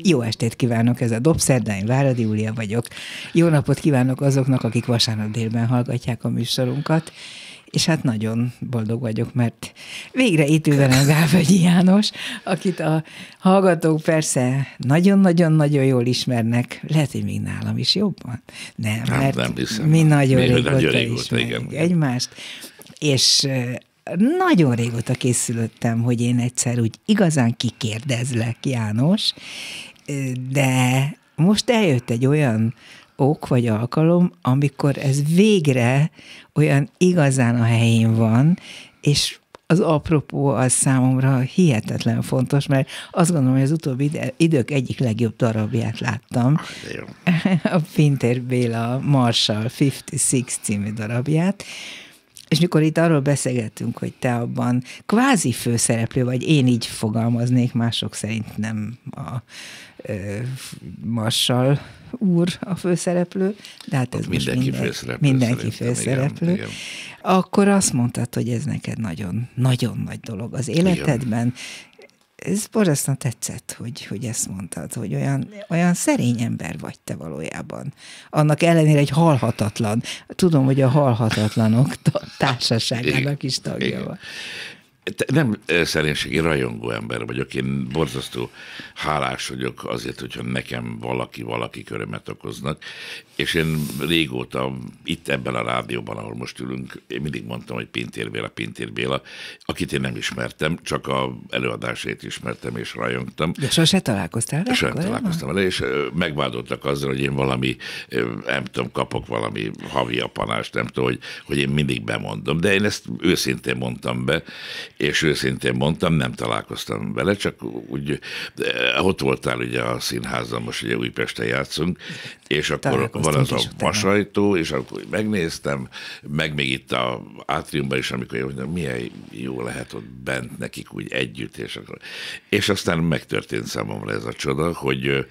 Jó estét kívánok, ez a Dobszerda, én Váradi Júlia vagyok. Jó napot kívánok azoknak, akik vasárnap délben hallgatják a műsorunkat, és hát nagyon boldog vagyok, mert végre itt ül velem Gálvölgyi János, akit a hallgatók persze nagyon-nagyon-nagyon jól ismernek, lehet, hogy még nálam is jobban. Nem, mert nem hiszem, mi nagyon régóta ismerjük egymást, és nagyon régóta készülöttem, hogy én egyszer úgy igazán kikérdezlek, János, de most eljött egy olyan ok vagy alkalom, amikor ez végre olyan igazán a helyén van, és az apropó az számomra hihetetlen fontos, mert azt gondolom, hogy az utóbbi idők egyik legjobb darabját láttam. A Pintér Béla Marshall 56 című darabját, és mikor itt arról beszélgettünk, hogy te abban kvázi főszereplő vagy, én így fogalmaznék, mások szerint nem a Marshall úr a főszereplő, de hát ez mindenki főszereplő. Igen. Akkor azt mondtad, hogy ez neked nagyon nagy dolog az életedben. Igen. Ez borzasztóan tetszett, hogy ezt mondtad, hogy olyan szerény ember vagy te valójában. Annak ellenére egy halhatatlan. Tudom, hogy a halhatatlanok társaságának is tagja van. Nem szerénységi rajongó ember vagyok, én borzasztó hálás vagyok azért, hogyha nekem valaki örömet okoznak, és én régóta itt ebben a rádióban, ahol most ülünk, én mindig mondtam, hogy Pintér Béla, akit én nem ismertem, csak a előadásait ismertem és rajongtam. De sose találkoztál vele? Sose találkoztam vele, és megvádoltak azzal, hogy én valami, nem tudom, kapok valami havi apanást, nem tudom, hogy én mindig bemondom, de én ezt őszintén mondtam be, és őszintén mondtam, nem találkoztam vele, csak úgy ott voltál ugye a színházban, most ugye Újpesten játszunk, és akkor van az a vasajtó, és akkor megnéztem, meg még itt a átriumban is, amikor én mondtam, milyen jó lehet ott bent nekik úgy együtt, és aztán megtörtént számomra ez a csoda, hogy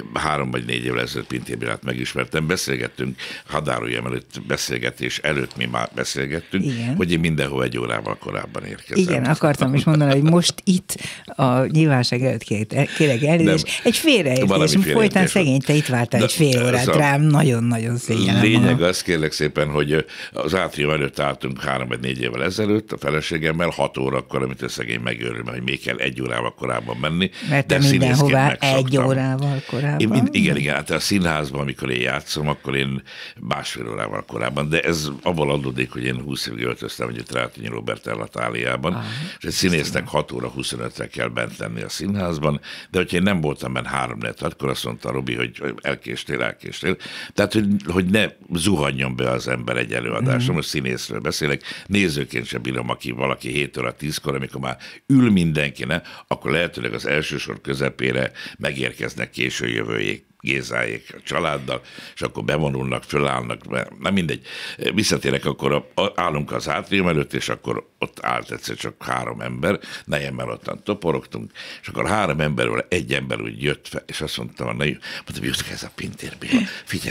3 vagy 4 évvel ezelőtt Pintér Bélát megismertem, beszélgettünk, hadáruljam előtt beszélgetés előtt mi már beszélgettünk, igen, hogy én mindenhol 1 órával korábban érkezem. Igen, akartam is mondani, hogy most itt a nyilvánosság előtt kérek elnézést, egy félreértés, folytán szegény, te itt vártál egy fél órát rám, nagyon-nagyon szégyellem. Lényeg az, kérlek szépen, hogy az átrium előtt álltunk 3 vagy 4 évvel ezelőtt, a feleségemmel 6 órakor, amit a szegény megőrül, hogy még kell 1 órával korábban menni. Mert te mindenhová 1 órával korábban? Igen, hát a színházban, amikor én játszom, akkor én 1,5 órával korábban, de ez abból adódik, hogy én 20 évig öltöztem, hogy itt Rátonyi Róbert Ellatáliában, és egy színésznek 6 óra 25-re kell bent lenni a színházban, de hogyha én nem voltam benne 3-4, akkor azt mondta Robi, hogy elkéstél. Tehát, hogy ne zuhanjon be az ember egy előadásra, most színészről beszélek, nézőként sem bírom, aki valaki 7 óra 10-kor, amikor már ül mindenki, akkor lehetőleg az első sor közepére megérkeznek késő jövőjék, Gézáék a családdal, és akkor bevonulnak, fölállnak, nem mindegy. Visszatérek, akkor állunk az átrium előtt, és akkor ott állt egyszer csak 3 ember, nejemmel ottan toporogtunk, és akkor 3 emberről 1 ember úgy jött fel, és azt mondta, mondtam, jött ez a Pintér Béla, figyelj,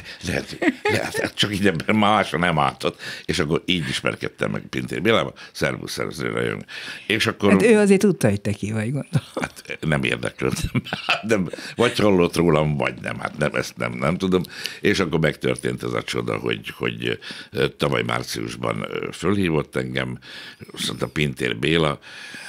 lehet, csak így ember másra nem álltott, és akkor így ismerkedtem meg Pintér Bélával, szervusz, rajong. És akkor... Hát ő azért tudta, hogy te ki vagy, gondolom. Hát nem érdeklődtem, vagy hallott rólam, vagy nem. Hát nem tudom. És akkor megtörtént ez a csoda, hogy tavaly márciusban fölhívott engem, azt mondta Pintér Béla.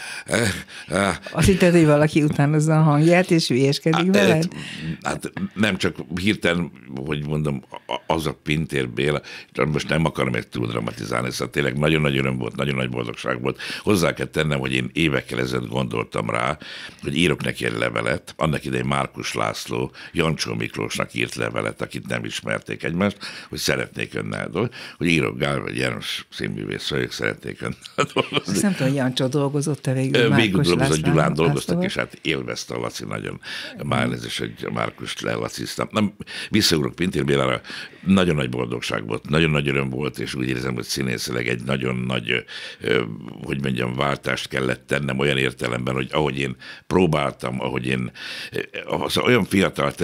Azt hitted, hogy valaki utánozza a hangját, és hülyéskedik veled? Hát nem csak hirtelen, hogy mondom, az a Pintér Béla, most nem akarom egy túl dramatizálni, szóval tényleg nagyon nagy öröm volt, nagyon nagy boldogság volt. Hozzá kell tennem, hogy én évekkel ezelőtt gondoltam rá, hogy írok neki egy levelet, annak idején Márkus László Jancsó Miklósnak írt levelet, akit nem ismerték egymást, hogy szeretnék önnel dolgozni, hogy írok Gálvölgyi János színművész vagyok, szeretnék önnel dolgozni. Azt nem tudom, hogy Jancsó dolgozott-e végül. Végül dolgozott, Gyulán dolgoztak, és hát élvezte a Laci nagyon. Már ez is, hogy Márkust lelaciztam. Nem, visszaugrok Pintér Bélára, nagyon nagy boldogság volt, nagyon nagy öröm volt, és úgy érzem, hogy színészileg egy nagyon nagy, hogy mondjam, váltást kellett tennem olyan értelemben, hogy ahogy én próbáltam, ahogy én olyan fiatal tehetséges,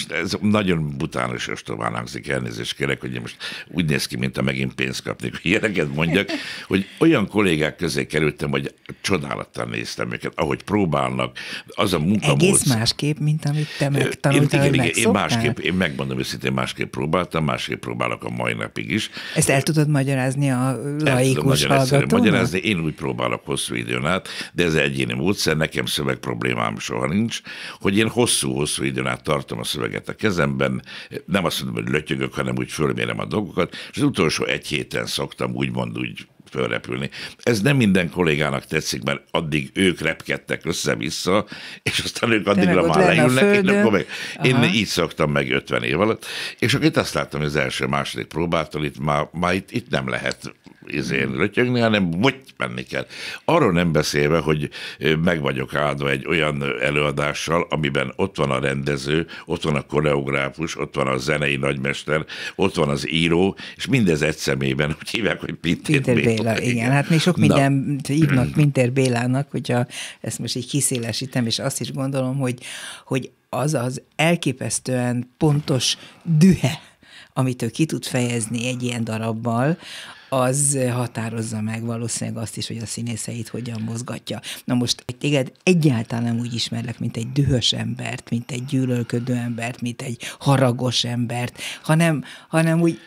most ez nagyon bután és ostobán hangzik, elnézést kérek, hogy én most úgy néz ki, mint ha megint pénzt kapnék, hogy ilyeneket mondjak, hogy olyan kollégák közé kerültem, hogy csodálattal néztem őket, ahogy próbálnak, az a munkamód. Egész másképp, mint amit te megtanultál, hogy megszoktál? Én megmondom őszintén, másképp próbáltam, másképp próbálok a mai napig is. Ezt el tudod magyarázni a laikus hallgatónak? Magyarázni, én úgy próbálok hosszú időn át, de ez egyéni módszer, nekem szöveg problémám soha nincs, hogy én hosszú időn át tartom a szöveget a kezemben, nem azt mondom, hogy lötyögök, hanem úgy fölmérem a dolgokat, és az utolsó egy héten szoktam úgymond úgy fölrepülni. Ez nem minden kollégának tetszik, mert addig ők repkedtek össze-vissza, és aztán ők addigra már leülnek, és akkor meg én így szoktam meg 50 év alatt, és akkor itt azt láttam, hogy az első-második próbától itt nem lehet lötyögni, hanem menni kell. Arról nem beszélve, hogy meg vagyok áldva egy olyan előadással, amiben ott van a rendező, ott van a koreográfus, ott van a zenei nagymester, ott van az író, és mindez egy személyben, úgy hívják, hogy Pintér Béla. Igen, hát még sok mindent hívnak Pintér Bélának, hogyha ezt most így kiszélesítem, és azt is gondolom, hogy az az elképesztően pontos dühe, amit ő ki tud fejezni egy ilyen darabbal, az határozza meg valószínűleg azt is, hogy a színészeit hogyan mozgatja. Na most téged egyáltalán nem úgy ismerlek, mint egy dühös embert, mint egy gyűlölködő embert, mint egy haragos embert, hanem úgy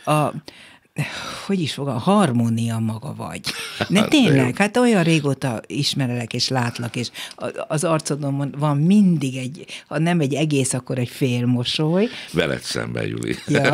a harmónia maga vagy. Ne tényleg, hát olyan régóta ismerelek és látlak, és az arcodon van mindig ha nem egy egész, akkor egy fél mosoly. Veled szemben, Juli. Ja.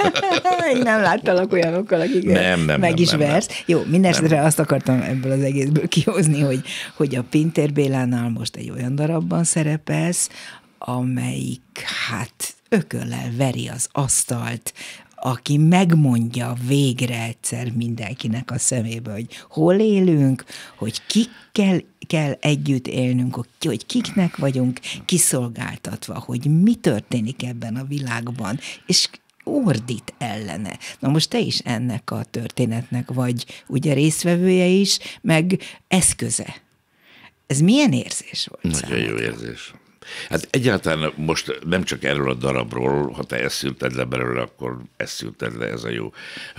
Én nem láttalak olyanokkal, akik megismersz. Jó, mindenesetre azt akartam ebből az egészből kihozni, hogy a Pintér Bélánál most egy olyan darabban szerepelsz, amelyik hát ököllel veri az asztalt, aki megmondja végre egyszer mindenkinek a szemébe, hogy hol élünk, hogy kikkel kell együtt élnünk, hogy kiknek vagyunk kiszolgáltatva, hogy mi történik ebben a világban, és ordít ellene. Na most te is ennek a történetnek vagy ugye résztvevője is, meg eszköze. Ez milyen érzés volt? Nagyon jó érzés. Hát egyáltalán most nem csak erről a darabról, ha te ezt szülted le belőle, akkor ezt szülted le, ez a jó.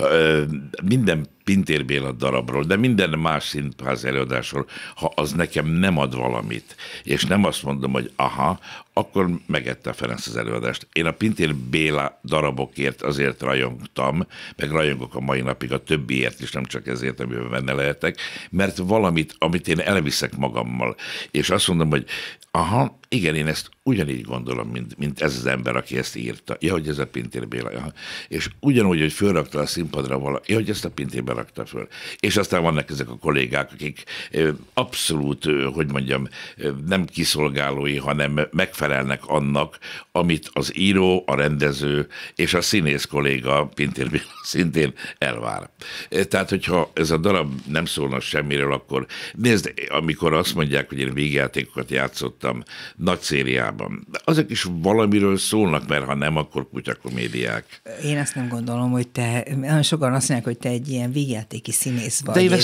Minden Pintér Béla darabról, de minden más színház előadásról, ha az nekem nem ad valamit, és nem azt mondom, hogy aha, akkor megette a Ferenc az előadást. Én a Pintér Béla darabokért azért rajongtam, meg rajongok a mai napig a többiért is, nem csak ezért, amiben benne lehetek, mert valamit, amit én elviszek magammal, és azt mondom, hogy aha, igen, én ezt ugyanígy gondolom, mint ez az ember, aki ezt írta. Ja, hogy ez a Pintér Béla. Aha. És ugyanúgy, hogy fölrakta a színpadra valaki, ja, hogy ezt a Pintér Béla rakta föl. És aztán vannak ezek a kollégák, akik abszolút, hogy mondjam, nem kiszolgálói, hanem megfelelnek annak, amit az író, a rendező és a színész kolléga Pintér Béla szintén elvár. Tehát, hogyha ez a darab nem szólna semmiről, akkor nézd, amikor azt mondják, hogy én végjátékokat játszottam nagy szériában, azok is valamiről szólnak, mert ha nem, akkor kutyakomédiák. Én azt nem gondolom, hogy nagyon sokan azt mondják, hogy te egy ilyen végjátéki színész vagy.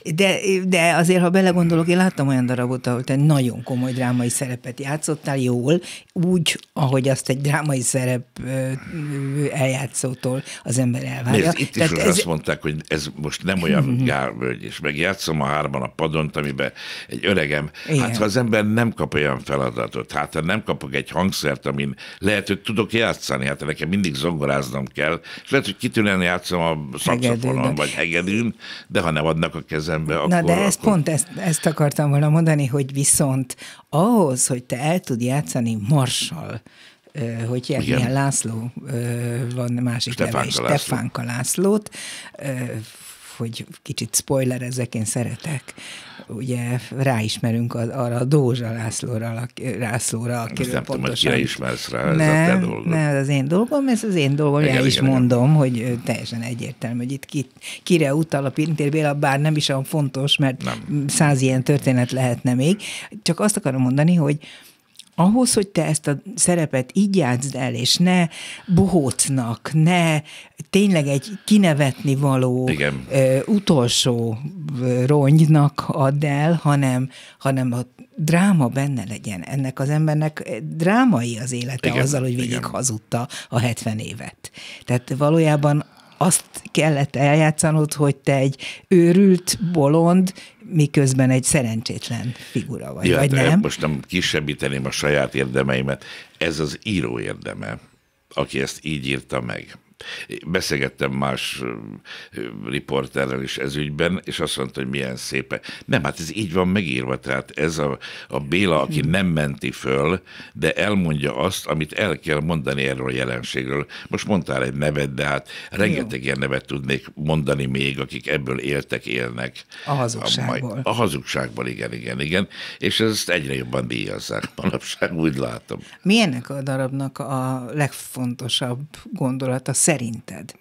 De azért, ha belegondolok, én láttam olyan darabot, ahol te nagyon komoly drámai szerepet játszottál jól, úgy, ahogy azt egy drámai szerep eljátszótól az ember elvárja. Nézd, itt is azt mondták, hogy ez most nem olyan gálvölgy, és megjátszom a 3 a padont, amiben egy öregem, igen. Hát ha az ember nem kap olyan feladatot, hát ha nem kapok egy hangszert, amin lehet, hogy tudok játszani, hát nekem mindig zongoráznom kell, és lehet, hogy kitűnően játszom a szaxofonon, vagy hegedűn, de ha nem adnak a kezembe, akkor... Na, de ezt akartam volna mondani, hogy viszont ahhoz, hogy te el tud játszani Marssal, hogy milyen László van másik neve is, Stefánka Lászlót, hogy kicsit spoilerezzek, én szeretek. Ugye ráismerünk arra a Dózsa Lászlóra, akiről nem tudom, hogy kire ismersz rá, ez nem, a te dolgod. Nem, ez az én dolgom, el is mondom, hogy teljesen egyértelmű, hogy itt kire utal a Pintér Béla, bár nem is olyan fontos, mert 100 ilyen történet lehetne még. Csak azt akarom mondani, hogy ahhoz, hogy te ezt a szerepet így játszd el, és ne bohócnak, ne tényleg egy kinevetni való utolsó rongynak add el, hanem a dráma benne legyen. Ennek az embernek drámai az élete azzal, hogy végig hazudta a 70 évet. Tehát valójában azt kellett eljátszanod, hogy te egy őrült, bolond, miközben egy szerencsétlen figura vagy, vagy nem? Most nem kisebbíteném a saját érdemeimet. Ez az író érdeme, aki ezt így írta meg. Beszélgettem más riporterrel is ez ügyben, és azt mondta, hogy milyen szépen. Nem, hát ez így van megírva, tehát ez a Béla, aki nem menti föl, de elmondja azt, amit el kell mondani erről a jelenségről. Most mondtál egy nevet, de hát rengeteg ilyen nevet tudnék mondani még, akik ebből élnek. A hazugságból. A hazugságból, igen. És ezt egyre jobban díjazzák manapság, úgy látom. Mi ennek a darabnak a legfontosabb gondolata szerinted?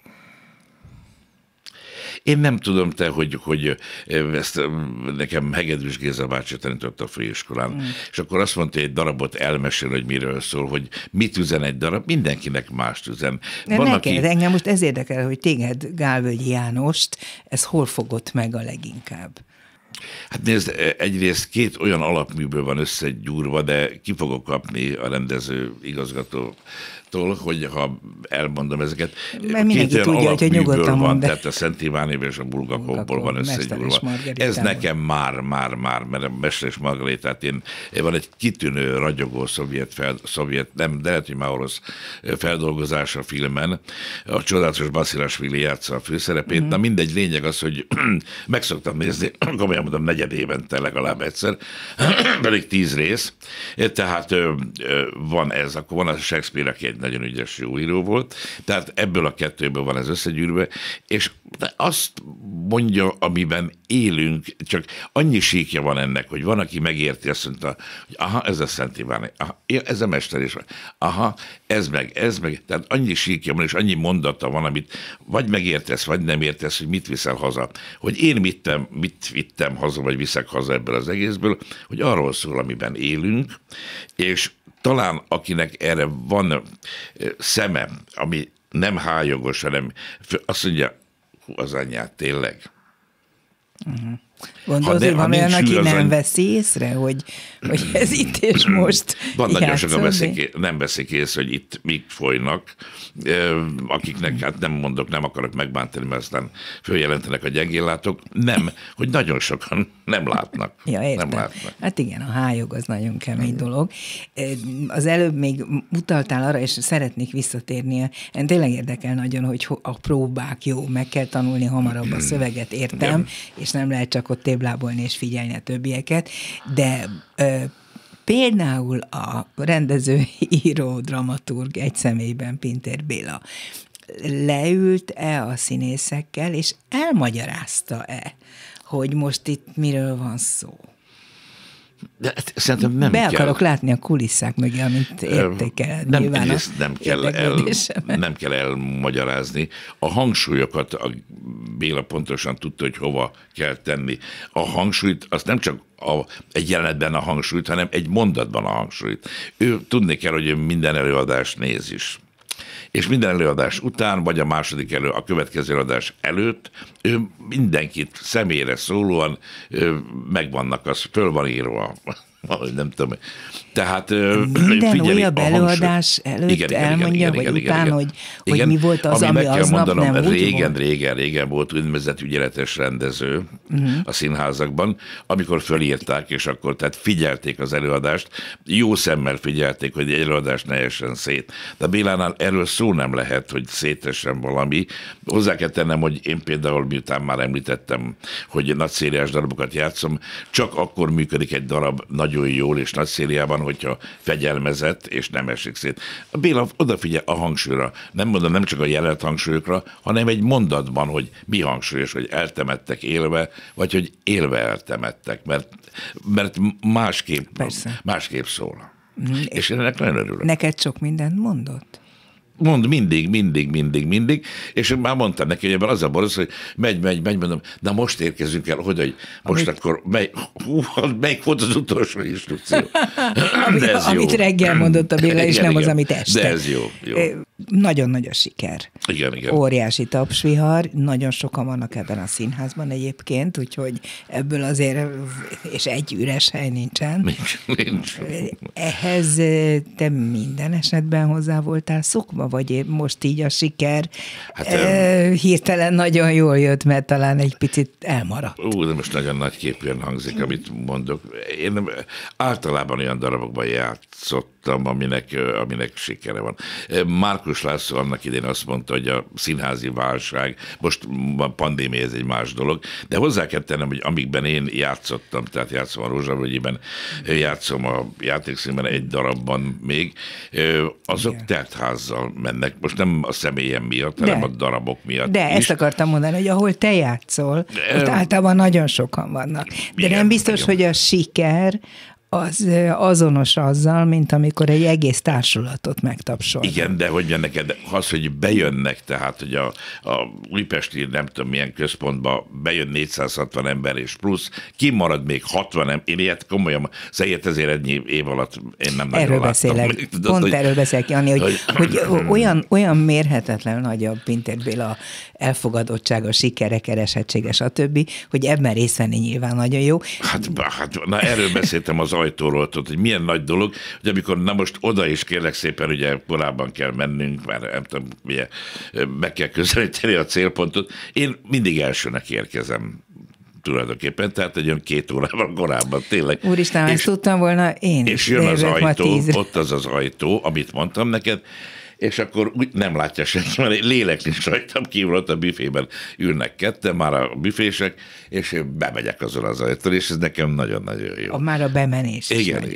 Én nem tudom hogy ezt nekem Hegedűs Géza bácsi tanított a főiskolán, és akkor azt mondta, hogy egy darabot elmesél, hogy miről szól, hogy mit üzen egy darab, mindenkinek mást üzen. Engem most ez érdekel, hogy téged, Gálvölgyi Jánost, ez hol fogott meg a leginkább? Hát nézd, egyrészt két olyan alapműből van összegyúrva, de ki fogok kapni a rendező igazgatótól, hogy ha elmondom ezeket. Mert mindenki tudja, hogy nyugodtan van, tehát a Szent Ivánév és a Bulgakovból van összegyúrva. Ez nekem már, mert a Mester és Margaritát van egy kitűnő, ragyogó szovjet, nem, de lehet, hogy már orosz feldolgozás a filmen. A csodálatos Baszilashvili játsza a főszerepét. Na mindegy, lényeg az, hogy meg szoktam nézni, komolyan mondom, 4 évente legalább egyszer, pedig 10 rész. Tehát van ez, akkor van a Shakespeare, aki egy nagyon ügyes jó író volt, tehát ebből a kettőből van ez összegyűrve, és azt mondja, amiben élünk, csak annyi síkja van ennek, hogy van, aki megérti, azt mondta, hogy aha, ez a Szent Iván, aha, ez a Mester is van, aha, ez meg, tehát annyi síkja van, és annyi mondata van, amit vagy megértesz, vagy nem értesz, hogy mit viszel haza. Hogy én mit vittem haza, vagy viszek haza ebből az egészből, hogy arról szól, amiben élünk, és talán akinek erre van szeme, ami nem hájogos, hanem azt mondja, az anyját, tényleg. Gondolod, hogy van olyan, aki nem veszi észre, hogy ez itt és most van nagyon sokan nem veszik észre, hogy itt mik folynak, akiknek, hát nem akarok megbántani, mert aztán följelentenek a gyengéllátók. Nem, hogy nagyon sokan nem látnak. Ja, értem. Nem látnak. Hát igen, a hályog az nagyon kemény dolog. Az előbb még utaltál arra, és szeretnék visszatérni. Én tényleg érdekel nagyon, hogy a próbák jó, meg kell tanulni hamarabb a szöveget, értem, és nem lehet csak ott téblábolni és figyelni a többieket, de például a rendező, író, dramaturg egy személyben, Pintér Béla leült-e a színészekkel, és elmagyarázta-e, hogy most itt miről van szó? De szerintem nem kell. Akarok látni a kulisszák mögé, amit értékel. Nem kell elmagyarázni. A hangsúlyokat a Béla pontosan tudta, hogy hova kell tenni. A hangsúlyt, az nem csak egy jelenetben a hangsúlyt, hanem egy mondatban a hangsúlyt. Ő tudni kell, hogy ő minden előadást néz is. És minden előadás után, vagy a következő előadás előtt, ő mindenkit személyre szólóan megvannak, az föl van írva. Nem tudom. Tehát minden újabb előadás előtt elmondja, vagy után, hogy mi volt az, ami aznap nem úgy volt? Régen volt úgynevezett ügyeletes rendező a színházakban, amikor fölírták, és akkor tehát figyelték az előadást, jó szemmel figyelték, hogy egy előadást ne essen szét. De Bélánál erről szó nem lehet, hogy szétessen valami. Hozzá kell tennem, hogy én például, miután már említettem, hogy nagyszériás darabokat játszom, csak akkor működik egy darab nagyon jól és nagy szériában, hogyha fegyelmezett és nem esik szét. A Béla odafigyel a hangsúlyra, nem csak a jelenet hangsúlyokra, hanem egy mondatban, hogy mi hangsúlyos, hogy eltemettek élve, vagy hogy élve eltemettek, mert másképp szól. És én ennek nagyon örülök. Neked sok mindent mondott? mond mindig, és már mondtam neki, hogy ebben az a borosz, hogy megy, mondom, de most érkezünk el, hogy most akkor melyik volt az utolsó instrukció? Amit reggel mondott a Béla, és nem az, amit este. De ez jó. Nagyon nagy a siker. Igen. Óriási tapsvihar, nagyon sokan vannak ebben a színházban egyébként, úgyhogy ebből azért, és egy üres hely nincsen. Nincs. Ehhez te minden esetben hozzá voltál szokva, vagy most így a siker hirtelen nagyon jól jött, mert talán egy picit elmaradt. De most nagyon nagy képűen hangzik, amit mondok. Én általában olyan darabokban játszottam, aminek sikere van. Márkus László annak idén azt mondta, hogy a színházi válság, most a pandémia, ez egy más dolog, de hozzá kell tennem, hogy amikben én játszottam, tehát játszom a Rózsavölgyében, játszom a Játékszínben egy darabban még, azok teltházzal mennek. Most nem a személyem miatt, hanem a darabok miatt De is. ezt akartam mondani, hogy ahol te játszol, ott általában nagyon sokan vannak. De nem biztos, hogy a siker az azonos azzal, mint amikor egy egész társulatot megtapsolnak. Igen, de hogy neked az, hogy bejönnek, tehát, hogy a újpesti, nem tudom milyen központba bejön 460 ember és plusz, kimarad még 60 én ilyet komolyan, azért ezért ennyi év alatt én nem nagyon erről beszélek. Erről beszélek, Jani, hogy olyan mérhetetlen nagy a Pintér Béla elfogadottsága, sikere, keresettsége, stb., hogy ebben részt venni nyilván nagyon jó. Hát na erről beszéltem az ajtóról, hogy milyen nagy dolog, hogy amikor most oda is kérlek szépen, ugye korábban kell mennünk, mert nem tudom, meg kell közelíteni a célpontot, én mindig elsőnek érkezem tulajdonképpen, tehát egy olyan 2 órával korábban, tényleg. Úristen, ezt tudtam volna én is. És jön az ajtó, ott az ajtó, amit mondtam neked, és akkor úgy nem látja senki, mert lélek nincs rajtam kívül, ott a büfében ülnek ketten, már a büfések, és én bemegyek azon az ajtón, és ez nekem nagyon-nagyon jó. Már a bemenés is igen.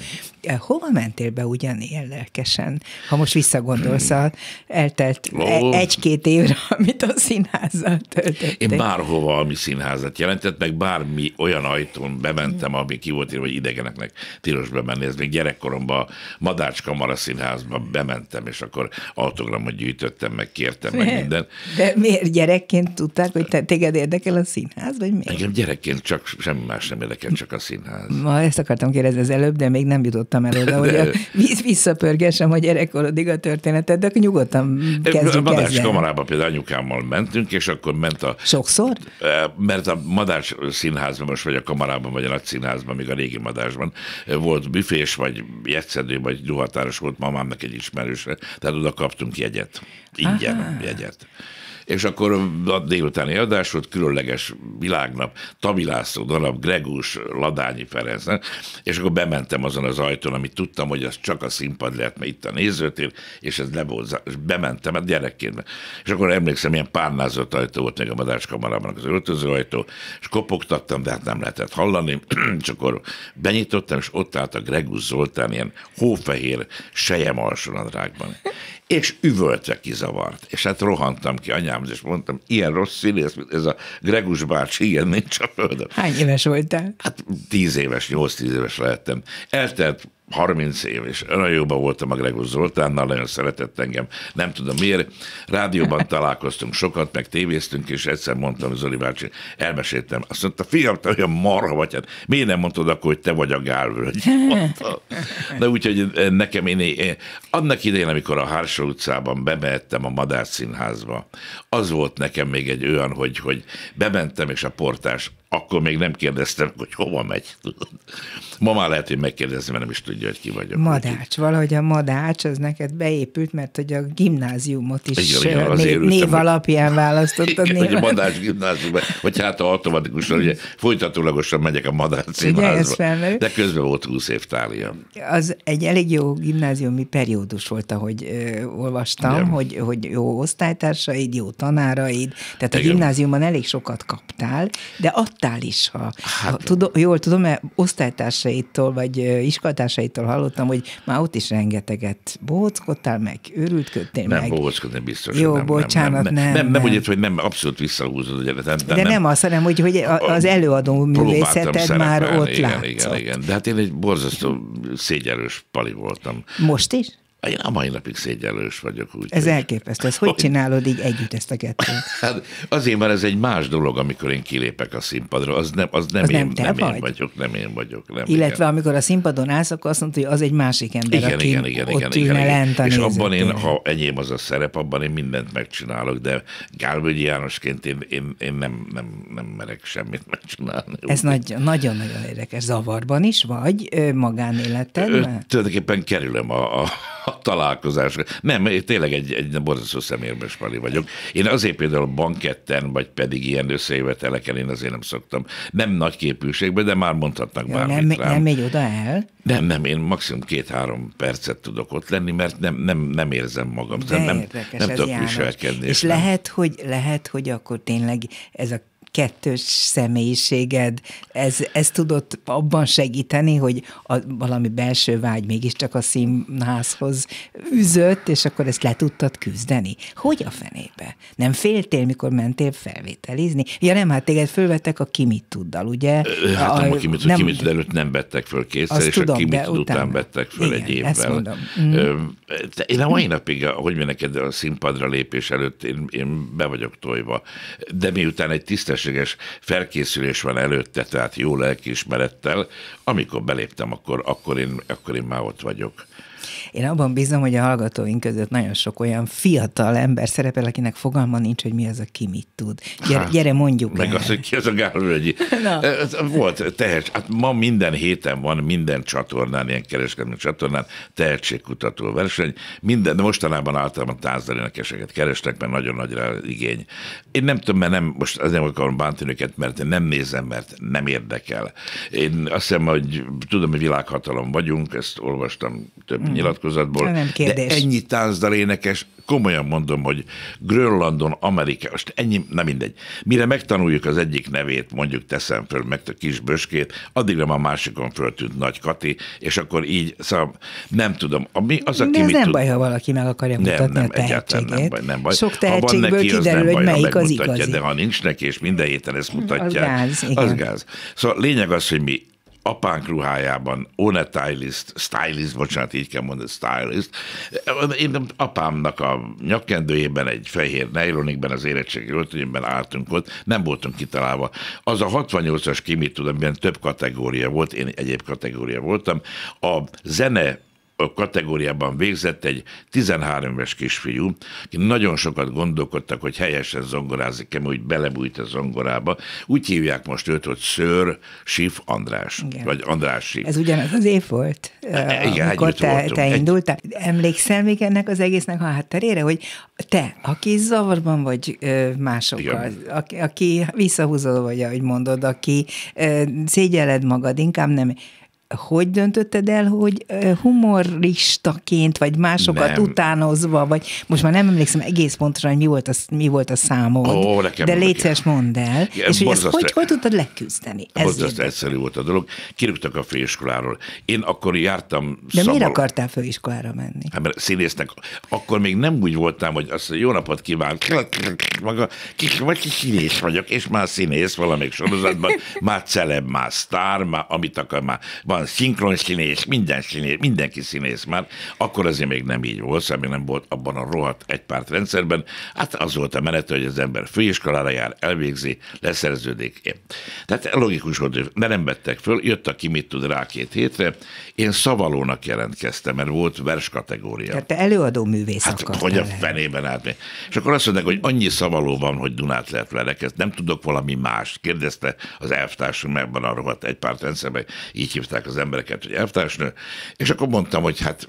Hova mentél be ugyanilyen lelkesen? Ha most visszagondolsz, eltelt 1-2 évre, amit a színházzal töltöttél. Én bárhova, ami színházat jelentett, meg bármi olyan ajtón bementem, ami ki volt írva, hogy idegeneknek tilos bemenni. Ez még gyerekkoromban a Madách Kamara Színházba bementem, és akkor autogramot gyűjtöttem, meg kértem, meg minden. De miért gyerekként tudták, hogy téged érdekel a színház, vagy miért? Engem gyerekként csak semmi más nem érdekel, csak a színház. Ma ezt akartam kérdezni az előbb, de még nem jutottam el oda, hogy visszapörgessem a gyerekkorodig a történetet, de nyugodtan kezdjük. A Madách Kamarába például anyukámmal mentünk, és akkor ment a... Sokszor? Mert a Madách Színházban, most vagy a Kamarában, vagy a Nagy Színházban, még a régi Madásban volt büfés, vagy jegyszedő, vagy ruhatáros volt mamámnak egy ismerősre, tehát oda kaptunk jegyet. Ingyen jegyet. És akkor a délutáni adás volt, különleges világnap, Tabi László darab, Gregus, Ladányi Ferenc, és akkor bementem azon az ajtón, amit tudtam, hogy az csak a színpad lehet, mert itt a nézőtér, és ez és bementem, hát gyerekként. És akkor emlékszem, ilyen párnázott ajtó volt még a Madách Kamarában, az öltözőajtó, és kopogtattam, de hát nem lehetett hallani, és akkor benyitottam, és ott állt a Gregus Zoltán ilyen hófehér sejem alsónadrágban. És üvöltve kizavart. És hát rohantam ki anyámhoz, és mondtam, ilyen rossz színész, mint ez a Gregus bácsi, ilyen nincs a földön. Hány éves voltál? Hát 10 éves, 8-10 éves lehettem. Eltelt 30 év, és olyan jóban voltam a Gregus Zoltánnal, nagyon szeretett engem, nem tudom miért. Rádióban találkoztunk sokat, meg tévéztünk, és egyszer mondtam, hogy Zoli bácsi, elmeséltem. Azt mondta, fiam, te olyan marha vagy, hát miért nem mondtad akkor, hogy te vagy a Gálvölgy? De úgyhogy nekem én annak idején, amikor a Hársó utcában bemehettem a Madách Színházba, az volt nekem még egy olyan, hogy bementem, és a portás akkor még nem kérdeztem, hogy hova megy. Ma már lehet, hogy megkérdezni, mert nem is tudja, hogy ki vagyok. Madách, valahogy a Madách, az neked beépült, mert hogy a gimnáziumot is név alapján választottad. Igen, hogy a Madách gimnáziumban, vagy hát automatikusan, ugye folytatólagosan megyek a Madách Színházba. De közben volt 20 év tárja. Az egy elég jó gimnáziumi periódus volt, ahogy olvastam, hogy jó osztálytársaid, jó tanáraid, tehát a gimnáziumban elég sokat kaptál, de adtál is, jól tudom, mert osztálytársaitól, vagy iskolatársaitól hallottam, hogy már ott is rengeteget bohóckodtál meg, őrültködtél meg. Nem bohóckodni biztos. Jó, bocsánat, nem. Úgy értem, hogy nem, abszolút visszahúzod. De nem azt, hanem, hogy az előadó művészeted már ott látszott. Igen. De hát én egy borzasztó szégyelős pali voltam. Most is? Én a mai napig szégyellős vagyok. Úgy, ez elképesztő. Ez hogy csinálod így együtt ezt a kettőt? Hát azért, mert ez egy más dolog, amikor én kilépek a színpadra. Az nem én vagyok. Nem, illetve igen. amikor a színpadon állsz, akkor azt mondod, hogy az egy másik ember, aki ott ülne lent a és abban nézőtéren. ha enyém az a szerep, abban én mindent megcsinálok, de Gálvölgyi Jánosként én nem merek semmit megcsinálni. Ez nagyon-nagyon érdekes. Zavarban is vagy magánéletedben? Tulajdonképpen kerülöm a találkozásra. Nem, tényleg egy borzasztó szemérmes Pali vagyok. Én azért például banketten, vagy pedig ilyen összejöveteleken én azért nem szoktam. Nem nagy képűségben, de már mondhatnak bármit rám. Nem megy oda el? Nem, én maximum 2-3 percet tudok ott lenni, mert nem érzem magam. Nem tudok viselkedni. És lehet, hogy akkor tényleg ez a kettős személyiséged, ez tudott abban segíteni, hogy valami belső vágy mégiscsak a színházhoz üzött, és akkor ezt le tudtad küzdeni. Hogy a fenébe? Nem féltél, mikor mentél felvételizni? Ja nem, hát téged fölvettek a Ki mit tuddal, ugye? Hát nem a Ki mit tud előtt nem vettek föl kétszer, és tudom, a Ki mit tud után vettek föl egy évvel. Ezt mondom. Én a mai napig, hogy neked a színpadra lépés előtt, én be vagyok tojva, de miután egy tisztességes felkészülés van előtte, tehát jó lelkiismerettel, amikor beléptem, akkor én már ott vagyok. Én abban bízom, hogy a hallgatóink között nagyon sok olyan fiatal ember szerepel, akinek fogalma nincs, hogy mi az a Ki mit tud. Gyere mondjuk meg el. az, hogy ki az a Gálvölgyi. Volt tehetség. Hát ma minden héten van minden csatornán, ilyen kereskedelmi csatornán tehetségkutató verseny. De mostanában általában tánzdalénekeseket keresnek, mert nagyon nagy rá igény. Én nem tudom, mert most azért nem akarom bántani őket, mert én nem nézem, mert nem érdekel. Én azt hiszem, hogy tudom, hogy világhatalom vagyunk, ezt olvastam több nyilatkozatból. Nem kérdés. De ennyi táncdalénekes, komolyan mondom, hogy Grönlandon, Amerika, most ennyi, nem mindegy. Mire megtanuljuk az egyik nevét, mondjuk teszem föl, meg a Kis Böskét, addigra már másikon föltűnt Nagy Kati, és akkor így, szóval nem tudom. Az, aki de ez mit nem tud... baj, ha valaki meg akarja mutatni a tehetségét. Nem baj. Sok tehetségből kiderül, hogy melyik az igazi. De ha nincs neki, és minden héten ezt mutatják, az gáz. Szóval lényeg az, hogy mi apánk ruhájában, stylist, bocsánat, így kell mondani, stylist. Én apámnak a nyakkendőjében, egy fehér nejlonikben, az érettségi öltönyében álltunk ott, nem voltunk kitalálva. Az a 68-as Ki mit tud, amiben több kategória volt, én egyéb kategória voltam. A zene kategóriában végzett egy 13 éves kisfiú, aki nagyon sokat gondolkodtak, hogy helyesen zongorázik-e, úgy belebújt a zongorába. Úgy hívják most őt, hogy Sir Schiff András, igen. Vagy András Schiff. Ez ugyanaz az év volt, igen, amikor te indultál. Emlékszel még ennek az egésznek a hátterére, hogy te, aki zavarban vagy másokkal, aki visszahúzol vagy, ahogy mondod, aki szégyelled magad, inkább nem... Hogy döntötted el, hogy humoristaként, vagy másokat utánozva, vagy most már nem emlékszem egész pontosan, hogy mi volt a számod, de légy szíves, mondd el, és hogy hogy tudtad leküzdeni? Borzasztó egyszerű volt a dolog. Kirúgtak a főiskoláról. Én akkor jártam... De miért akartál főiskolára menni? Hát mert színésznek, akkor még nem úgy voltam, hogy azt jó napot kíván, maga, vagy színész vagyok, és már színész valamelyik sorozatban, már celeb, már sztár, már amit akar, már van szinkron színész, mindenki színész már, akkor azért még nem így volt, szóval még nem volt abban a rohadt egypárt rendszerben. Hát az volt a menet, hogy az ember főiskolára jár, elvégzi, leszerződik. Tehát logikus volt, de nem vettek föl, jött a Ki mit tud rá 2 hétre, én szavalónak jelentkeztem, mert volt vers kategória. Tehát te előadó művész akartál. Hogy a fenében át. És akkor azt mondták, hogy annyi szavaló van, hogy Dunát lehet verekezni, nem tudok valami más. Kérdezte az elvtársunk ebben a rohadt egypárt rendszerben, így hívták az embereket, hogy elvtársnő, és akkor mondtam, hogy hát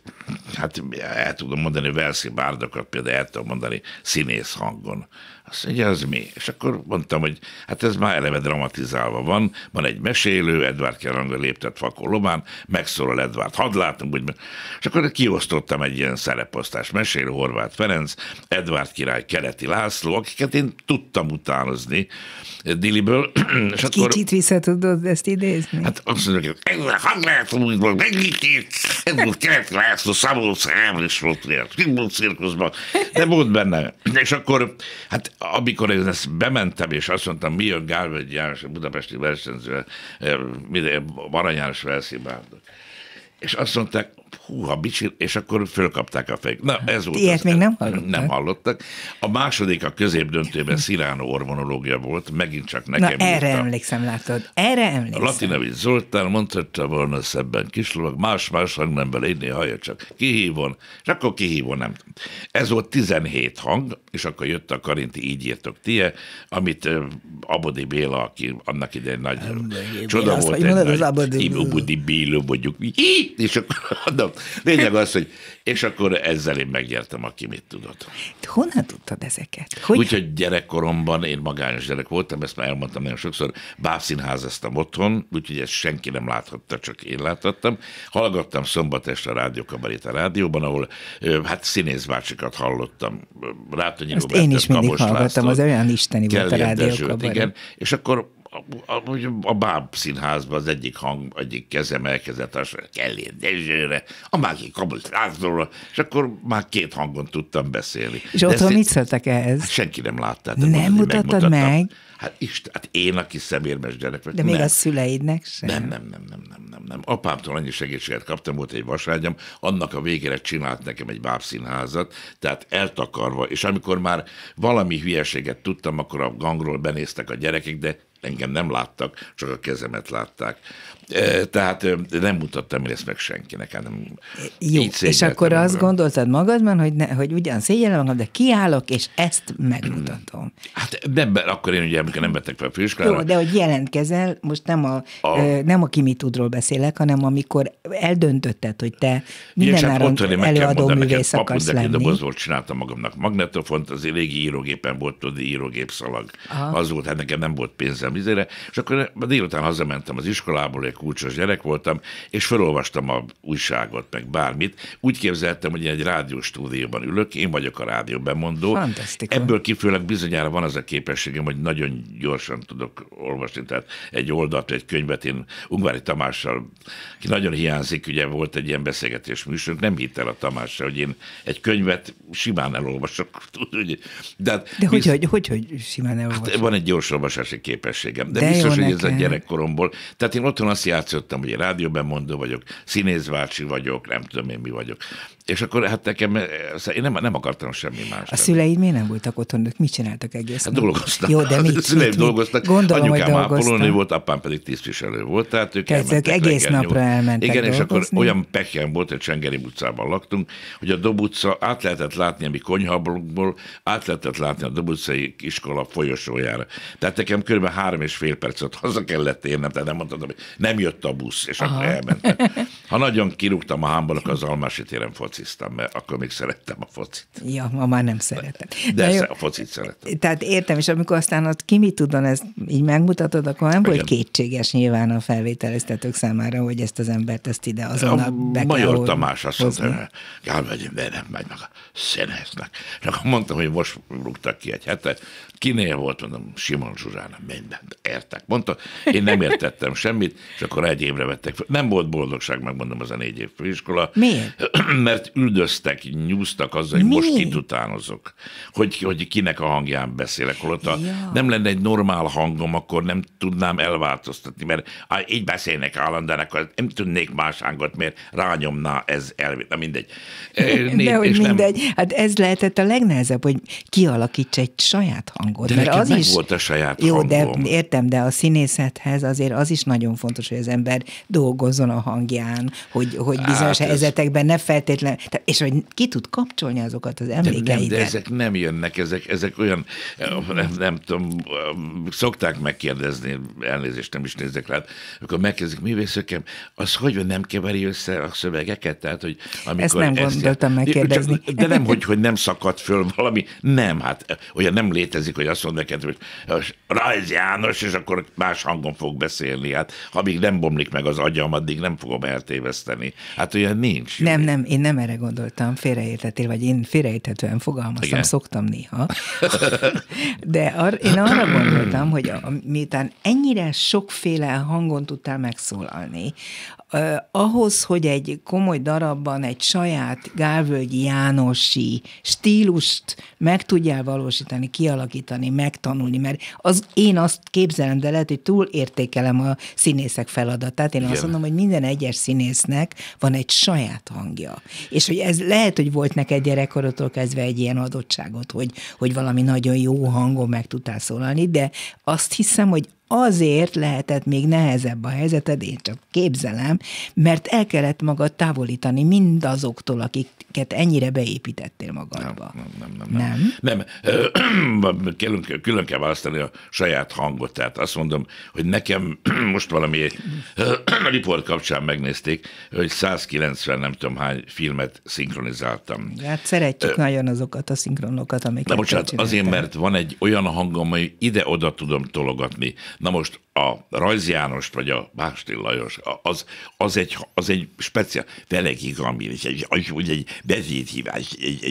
el tudom mondani verszi bárdokat, például el tudom mondani színész hangon. Azt mondja, az mi? És akkor mondtam, hogy hát ez már eleve dramatizálva van egy mesélő, Edvard Keranga léptet Fakó Lomán, megszólal Edvard, hadd látunk, úgy. És akkor kiosztottam egy ilyen szereposztást, mesélő Horváth Ferenc, Edvard király, Keleti László, akiket én tudtam utánozni Diliből. És akkor, kicsit vissza tudod ezt idézni? Hát azt mondja, hogy hadd látom, úgy van, Edvard Keleti László, Szabolcs Ámris volt cirkuszban, de volt benne. És akkor, hát amikor én ezt bementem, és azt mondtam, mi jön Gálvölgyi János, a budapesti versenyző, Arany János verszi bárdok. És azt mondták, húha, és akkor fölkapták a fejük. Na, ez volt. Ilyet még nem hallottak? Nem hallottak. A második a középdöntőben Sziránó ormonológia volt, megint csak nekem. Na, erre emlékszem, látod. Erre emlékszem. Latinovics Zoltán mondhatta volna szebben kislovag, más hangnemben légy hallja csak kihívon, és akkor kihívon nem. Ez volt 17 hang, és akkor jött a Karinti Így írtok tie, amit Abodi Béla, aki annak idején nagy csoda volt, egy Abodi Béla mondjuk, és akkor lényeg az, hogy és akkor ezzel én megnyertem, aki mit tudott. Honnan tudtad ezeket? Úgyhogy gyerekkoromban én magányos gyerek voltam, ezt már elmondtam nagyon sokszor, bábszínházaztam otthon, úgyhogy ezt senki nem láthatta, csak én láthattam. Hallgattam szombat este a rádiókabarét a rádióban, ahol hát színészbácsikat hallottam. Rátonyi Robertet, én is mindig Kabos hallgattam, Lászlót, az olyan isteni volt a rádiókabarét. Igen, és akkor a Báb színházban az egyik hang, egyik kezem elkezdett a Kellér Dezsőre, a másik Kabos Lászlóra, és akkor már két hangon tudtam beszélni. És otthon mit szóltak ehhez? Hát senki nem látta. Nem mutattad meg? Hát én, aki szemérmes gyerek vagyok. De még a szüleidnek sem? Nem. Apámtól annyi segítséget kaptam, volt egy vaságyam, annak a végére csinált nekem egy bábszínházat, tehát eltakarva, és amikor már valami hülyeséget tudtam, akkor a gangról benéztek a gyerekek, de engem nem láttak, csak a kezemet látták. Tehát nem mutattam én ezt meg senkinek. Nem. Jó, és akkor azt gondoltad magadban, hogy ugyan szégyellem magam, de kiállok, és ezt megmutatom. Hát akkor én ugye, amikor nem vettek fel a főiskolára. Jó, de hogy jelentkezel, most nem a ki mit tudról beszélek, hanem amikor eldöntötted, hogy te mindenáron előadó művész akarsz lenni. Dobozból csináltam magamnak magnetofont, az régi írógépen volt, írógépszalag. Az volt, hát nekem nem volt pénzem izére, és akkor délután hazamentem az iskolából, egy kulcsos gyerek voltam, és felolvastam a újságot, meg bármit. Úgy képzeltem, hogy én egy rádióstúdióban ülök, én vagyok a rádióbemondó. Fantasztikus. Ebből kifőleg bizonyára van az a képességem, hogy nagyon gyorsan tudok olvasni, tehát egy oldalt, egy könyvet, én Ungvári Tamással, ki nagyon hiányzik, ugye volt egy ilyen beszélgetés műsorunk, nem hitt el a Tamás, hogy én egy könyvet simán elolvasok. De hogy simán elolvasok? Hát van egy gyors olvasási képességem, de biztos, hogy ez a gyerekkoromból. Tehát én otthon azt játszottam, hogy rádióbemondó vagyok, színészbácsi vagyok, nem tudom én mi vagyok. És akkor hát nekem, én nem akartam semmi más. A szüleid miért nem voltak otthon, ők mit csináltak egész nap? Dolgoztak. Jó, de mit? Szüleim dolgoztak. Gondolom, anyukám hogy ápolónő volt, apám pedig tisztviselő volt, tehát ők elmentek egész napra elmentek igen, dolgozni. És akkor olyan pekjen volt, hogy Csengeri utcában laktunk, hogy a Dob utca át lehetett látni a mi konyhablokból, át lehetett látni a Dob utcai iskola folyosójára. Tehát nekem kb. 3,5 percet haza kellett érnem, tehát nem mondtam, hogy nem jött a busz, és akkor elmentem. Ha nagyon kirúgtam a hámból, akkor az Almási téren fociztam, mert akkor még szerettem a focit. Ja, ma már nem szeretem. De a focit szeretem. Tehát értem, és amikor aztán ott ki mit tudon, ezt így megmutatod, akkor nem volt kétséges nyilván a felvételeztetők számára, hogy ezt az embert ezt ide azonnal be kell Major Tamás azt mondta, Gálvegyen, de nem megy meg a színésznek. És akkor mondtam, hogy most rúgtak ki egy hete. Kinél volt, mondom, Simon Zsuzsának, minden, értek. Mondta, én nem értettem semmit, és akkor egy évre vettek fel. Nem volt boldogság, megmondom, az a 4 év főiskola. Miért? Mert üldöztek, nyúztak azzal, hogy most kitutánozok, hogy kinek a hangján beszélek, holott nem lenne egy normál hangom, akkor nem tudnám elváltoztatni, mert így beszélnek állandóan, akkor nem tudnék más hangot, mert rányomná ez na mindegy. De hogy mindegy, hát ez lehetett a legnehezebb, hogy kialakíts egy saját hangot. De mert nekem az meg is volt a saját jó, hangom. De értem, de a színészethez azért az is nagyon fontos, hogy az ember dolgozzon a hangján, hogy bizonyos helyzetekben ne feltétlenül, és hogy ki tud kapcsolni azokat az emlékeidet. De ezek nem jönnek, ezek olyan, nem tudom, szokták megkérdezni, elnézést nem is nézek rá, akkor megkezdik, művészökem, az hogy nem keveri össze a szövegeket? Tehát, hogy amikor ezt nem gondoltam megkérdezni. De nem, hogy nem szakad föl valami, nem, hát olyan nem létezik, hogy azt mondod neked, hogy Rajz János, és akkor más hangon fog beszélni. Hát, ha még nem bomlik meg az agyam, addig nem fogom eltéveszteni. Hát olyan nincs. Nem, én nem erre gondoltam, félreértettél, vagy én félreérthetően fogalmaztam, igen. Szoktam néha. De én arra gondoltam, hogy miután ennyire sokféle hangon tudtál megszólalni, ahhoz, hogy egy komoly darabban egy saját Gálvölgyi Jánosi stílust meg tudjál valósítani, kialakítani, megtanulni, mert én azt képzelem, de lehet, hogy túl értékelem a színészek feladatát. Én azt mondom, hogy minden egyes színész színésznek van egy saját hangja. És hogy ez lehet, hogy volt neked gyerekkorodtól kezdve egy ilyen adottságot, hogy valami nagyon jó hangon meg tudtál szólalni, de azt hiszem, hogy azért lehetett még nehezebb a helyzeted, én csak képzelem, mert el kellett magad távolítani mindazoktól, akiket ennyire beépítettél magadba. Nem. Külön kell választani a saját hangot. Tehát azt mondom, hogy nekem most valami riport kapcsán megnézték, hogy 190 nem tudom hány filmet szinkronizáltam. Hát szeretjük nagyon azokat a szinkronokat, amiket de bocsánat, azért, mert van egy olyan hangom, hogy ide-oda tudom tologatni. Na most a Rajz Jánost, vagy a Bástil Lajos, az egy speciál, felekik, ami egy beszédhívás.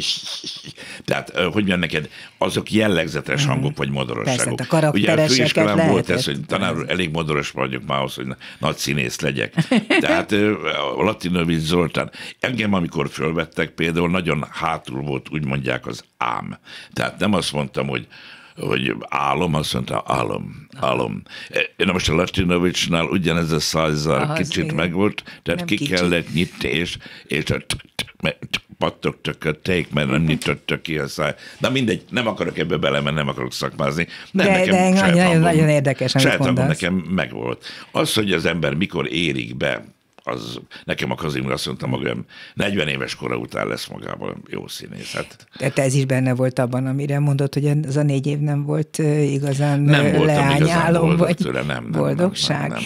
Tehát, hogy mondjam neked, azok jellegzetes hangok, vagy modorosságok. Persze, a karaktereseket ugye a főiskolán lehetett. volt ez, hogy tanár elég modoros vagyok már ahhoz, hogy nagy színész legyek. Tehát Latinovics Zoltán. Engem, amikor fölvettek, például nagyon hátul volt, úgy mondják, az ám. Tehát nem azt mondtam, hogy álom, azt mondta, álom. Na most a Latinovicsnál ugyanez a százzal kicsit megvolt, tehát ki kellett nyitni, és pattogtak a teik, mert nem nyitottak ki a száj. Na mindegy, nem akarok ebbe belemenni, nem akarok szakmázni. De nagyon érdekes, amit mondasz. Nekem megvolt. Az, hogy az ember mikor érik be, az nekem a Kazimír azt mondta magam, 40 éves kora után lesz magában jó színész. Hát. Tehát ez is benne volt abban, amire mondod, hogy az a 4 év nem volt igazán nem leányálom, vagy tőle, nem, boldogság.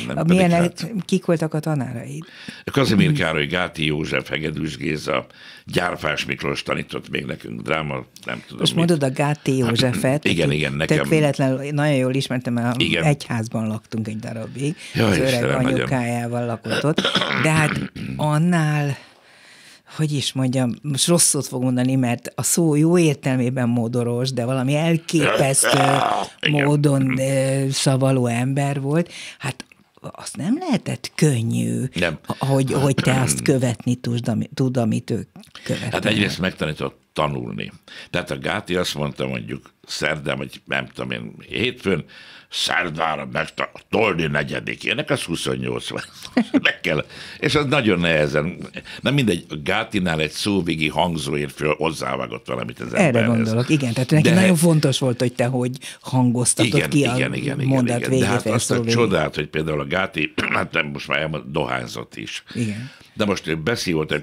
Kik voltak a tanáraid? Kazimír Károly, Gáti József, Hegedűs Géza, Gyárfás Miklós tanított még nekünk dráma, nem tudom. Most mondod a Gáti Józsefet. Igen, nekem. Tök véletlenül nagyon jól ismertem, mert egyházban laktunk egy darabig. Az öreg anyukájával lakott ott. De hát annál, hogy is mondjam, most rosszot fog mondani, mert a szó jó értelmében modoros, de valami elképesztő módon szavaló ember volt. Hát azt nem lehetett könnyű, hogy te azt követni tud, amit ők követnek. Hát egyrészt megtanított tanulni. Tehát a Gáti azt mondta mondjuk szerdán, vagy nem tudom én, hétfőn, szerdára a Toldi 4. Ennek az 28 van. Meg kell. És az nagyon nehezen. Nem mindegy, a Gátinál egy szóvégi hangzóért föl hozzávágott valamit az emberhez. Erre gondolok, igen. Tehát neki nagyon fontos volt, hogy te hogy hangoztatod ki a mondat végét. De hát azt a csodát, hogy például a Gáti, hát nem most már dohányzott is. Igen. De most ő beszívott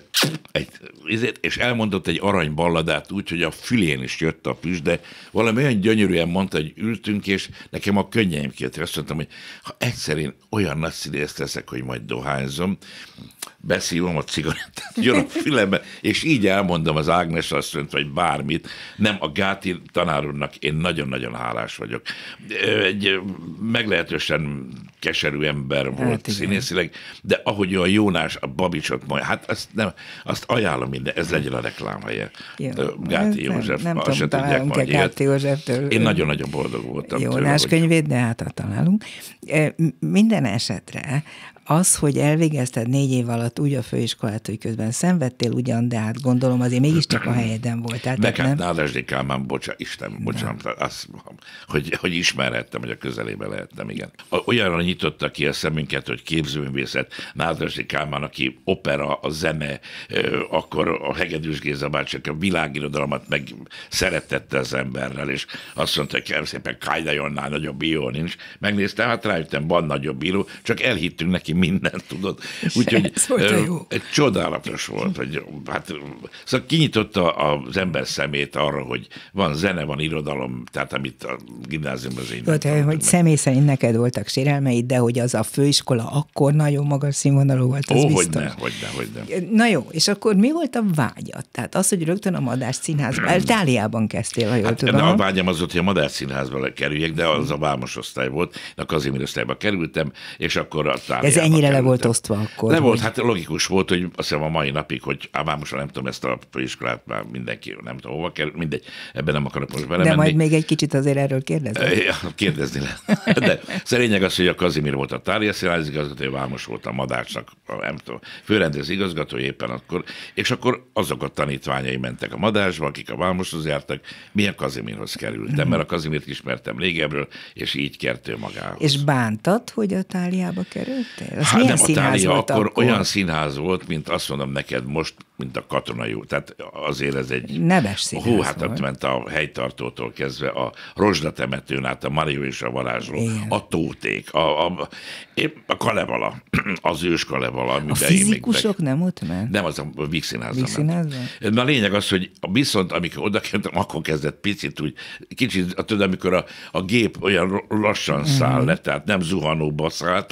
és elmondott egy aranyballadát úgy, hogy a fülén is jött a füst, valami olyan gyönyörűen mondta, hogy ültünk, és nekem a könnyeim kijöttek. Azt mondtam, hogy ha egyszer én olyan nagy színészt leszek, hogy majd dohányzom, beszívom a cigarettát, jön a fülembe, és így elmondom az Ágnes asszonyt, vagy bármit. Nem, a Gáti tanár úrnak én nagyon-nagyon hálás vagyok. Egy meglehetősen keserű ember volt színészileg, de ahogy a Jónás, a Babicsot majd, hát azt ajánlom minden, ez legyen a reklámhelye. Gáti József. Nem tudom, találunk-e Gáti Józseftől. Én nagyon-nagyon boldog voltam. Jónás könyvét, de hát találunk. Minden esetre az, hogy elvégezted 4 év alatt úgy a főiskolát, hogy közben szenvedtél ugyan, de hát gondolom azért mégiscsak a helyeden voltál. Meg hát Nádasdy Kálmán, bocsánat, azt, hogy ismerhettem, hogy a közelében lehettem, igen. Olyanra nyitotta ki a szemünket, hogy képzőművészet, Nádasdy Kálmán, aki opera, a zene, akkor a Hegedűs Géza bácsi, a világirodalmat meg szeretette az emberrel, és azt mondta, hogy kérem szépen, Kajda Jonnál nagyobb bíró nincs. Megnéztem, hát rájöttem, van nagyobb bíró, csak elhittünk neki mindent, tudod. Úgyhogy csodálatos volt, hogy hát szóval kinyitotta az ember szemét arra, hogy van zene, van irodalom, tehát amit a gimnáziumban az én. Hogy személy szerint neked voltak sérelmeid, de hogy az a főiskola akkor nagyon magas színvonalú volt, az biztos. Hogyne. Na jó, és akkor mi volt a vágyad? Tehát az, hogy rögtön a Madách Színházban, Táliában kezdtél, ha jól tudom. A vágyam az volt, hogy a Madách Színházba kerüljek, de az a Vámos osztály volt, a Kazimír osztályba kerültem, és akkor a Táliába ennyire kerültem. Le volt osztva akkor? Le volt, hát logikus volt, hogy azt hiszem a mai napig, hogy Vámoson nem tudom, ezt a főiskolát már mindenki nem tudom hova kerül, mindegy, ebben nem akarok most belemenni. De majd még egy kicsit azért erről kérdezni. Kérdezni lehet. De lényeg az, hogy a Kazimír volt a Tália Színház igazgatója, Vámos volt a Madácsnak, nem tudom, főrendező igazgató éppen akkor, és akkor azok a tanítványai mentek a Madácsba, akik a Vámoshoz jártak, milyen Kazimírhoz kerültem, mert a Kazimírt ismertem régebről, és így kert ő magához. És bántad, hogy a Táliába kerültél? Hát nem, a Thália akkor olyan színház volt, mint azt mondom neked most, mint a Katonai út. Tehát azért ez egy... Neves színház hát ott ment a helytartótól kezdve, a Rozsdatemetőn át, a Marió és a varázsló, igen. A Tóték, a Kalevala, az ős Kalevala. A fizikusok nem ott ment? Nem, az a Víg Színházban ment. Na a lényeg az, hogy viszont amikor oda kerültem, akkor kezdett picit úgy, kicsit, tudod, amikor a gép olyan lassan száll le, tehát nem zuhanóba szállt,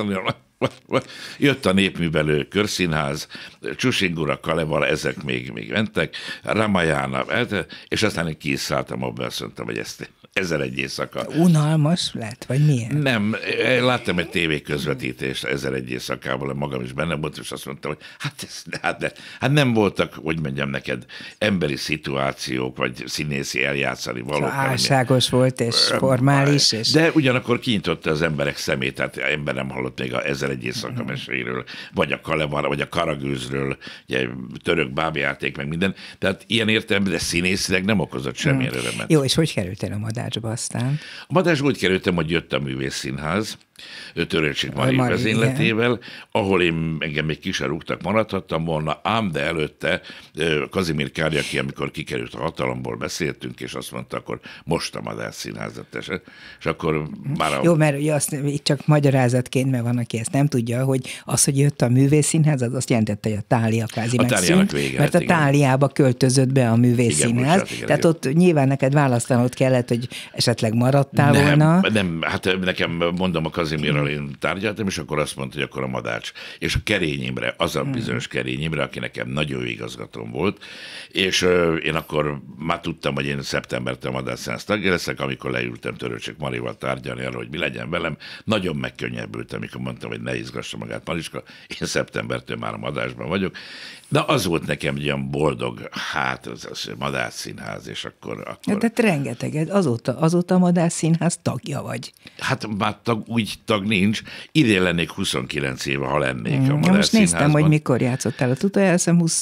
jött a Népművelő Körszínház, Csusingura, Kalevala, ezek még mentek, Ramayana, és aztán én kiszálltam abban, azt mondtam, hogy ezt 1001 éjszaka. Unalmas lett, vagy milyen? Nem, láttam egy tévéközvetítést 1001 éjszakából, magam is benne volt, és azt mondtam, hogy hát nem voltak, hogy mondjam neked, emberi szituációk, vagy színészi eljátszani valók. Álságos volt, és formális. És... De ugyanakkor kinyitotta az emberek szemét, tehát ember nem hallott még a 1001 éjszaka meséről, vagy a Kalevala, vagy a Karagőzről, ugye, török bábjáték, meg minden. Tehát ilyen értelemben, de színészileg nem okozott semmilyen örömet. Jó, és hogy kerültél a Madácsba aztán? A Madácsba úgy kerültem, hogy jött a Művészszínház, Törőcsik Mari vezényletével, ahol engem még ki se rúgtak, maradhattam volna, ám de előtte Kazimír Kárjaki, amikor kikerült a hatalomból, beszéltünk, és azt mondta, akkor most a Madách Színházat esett, és akkor már Jó, mert ugye azt itt csak magyarázatként, mert van, aki ezt nem tudja, hogy az, hogy jött a Művészszínház, az azt jelentette, hogy a Thália kvázi megszűnt, mert a Tháliába költözött be a Művészszínház, tehát ott nyilván neked választanod kellett, hogy esetleg maradtál volna. Nem, hát nekem mondom, a Kazimírral én tárgyaltam, és akkor azt mondta, hogy akkor a Madács. És a Kerény Imre, az a bizonyos Kerény Imre, aki nekem nagyon jó igazgatóm volt, és én akkor már tudtam, hogy én szeptembertől a Madács Színház tagja leszek, amikor leültem Törőcsik Marival tárgyalni arra, hogy mi legyen velem. Nagyon megkönnyebbültem, amikor mondtam, hogy ne izgassa magát Mariska, én szeptembertől már a Madácsban vagyok. De az volt nekem egy olyan boldog, hát az Madács Színház, és akkor... Ja, tehát rengeteget, azóta a Madács Színház tagja vagy. Hát már úgy tag nincs. Idén lennék 29 éve, ha lennék a Madách Színházban. Most néztem, hogy mikor játszottál a utoljára,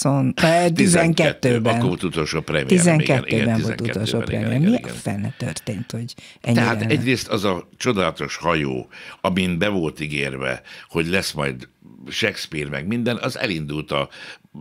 12-ben. Akkor volt utolsó premierem. 12-ben volt utolsó premierem. Mi a fene történt, hogy ennyire... Tehát egyrészt az a csodálatos hajó, amin be volt ígérve, hogy lesz majd Shakespeare meg minden, az elindult a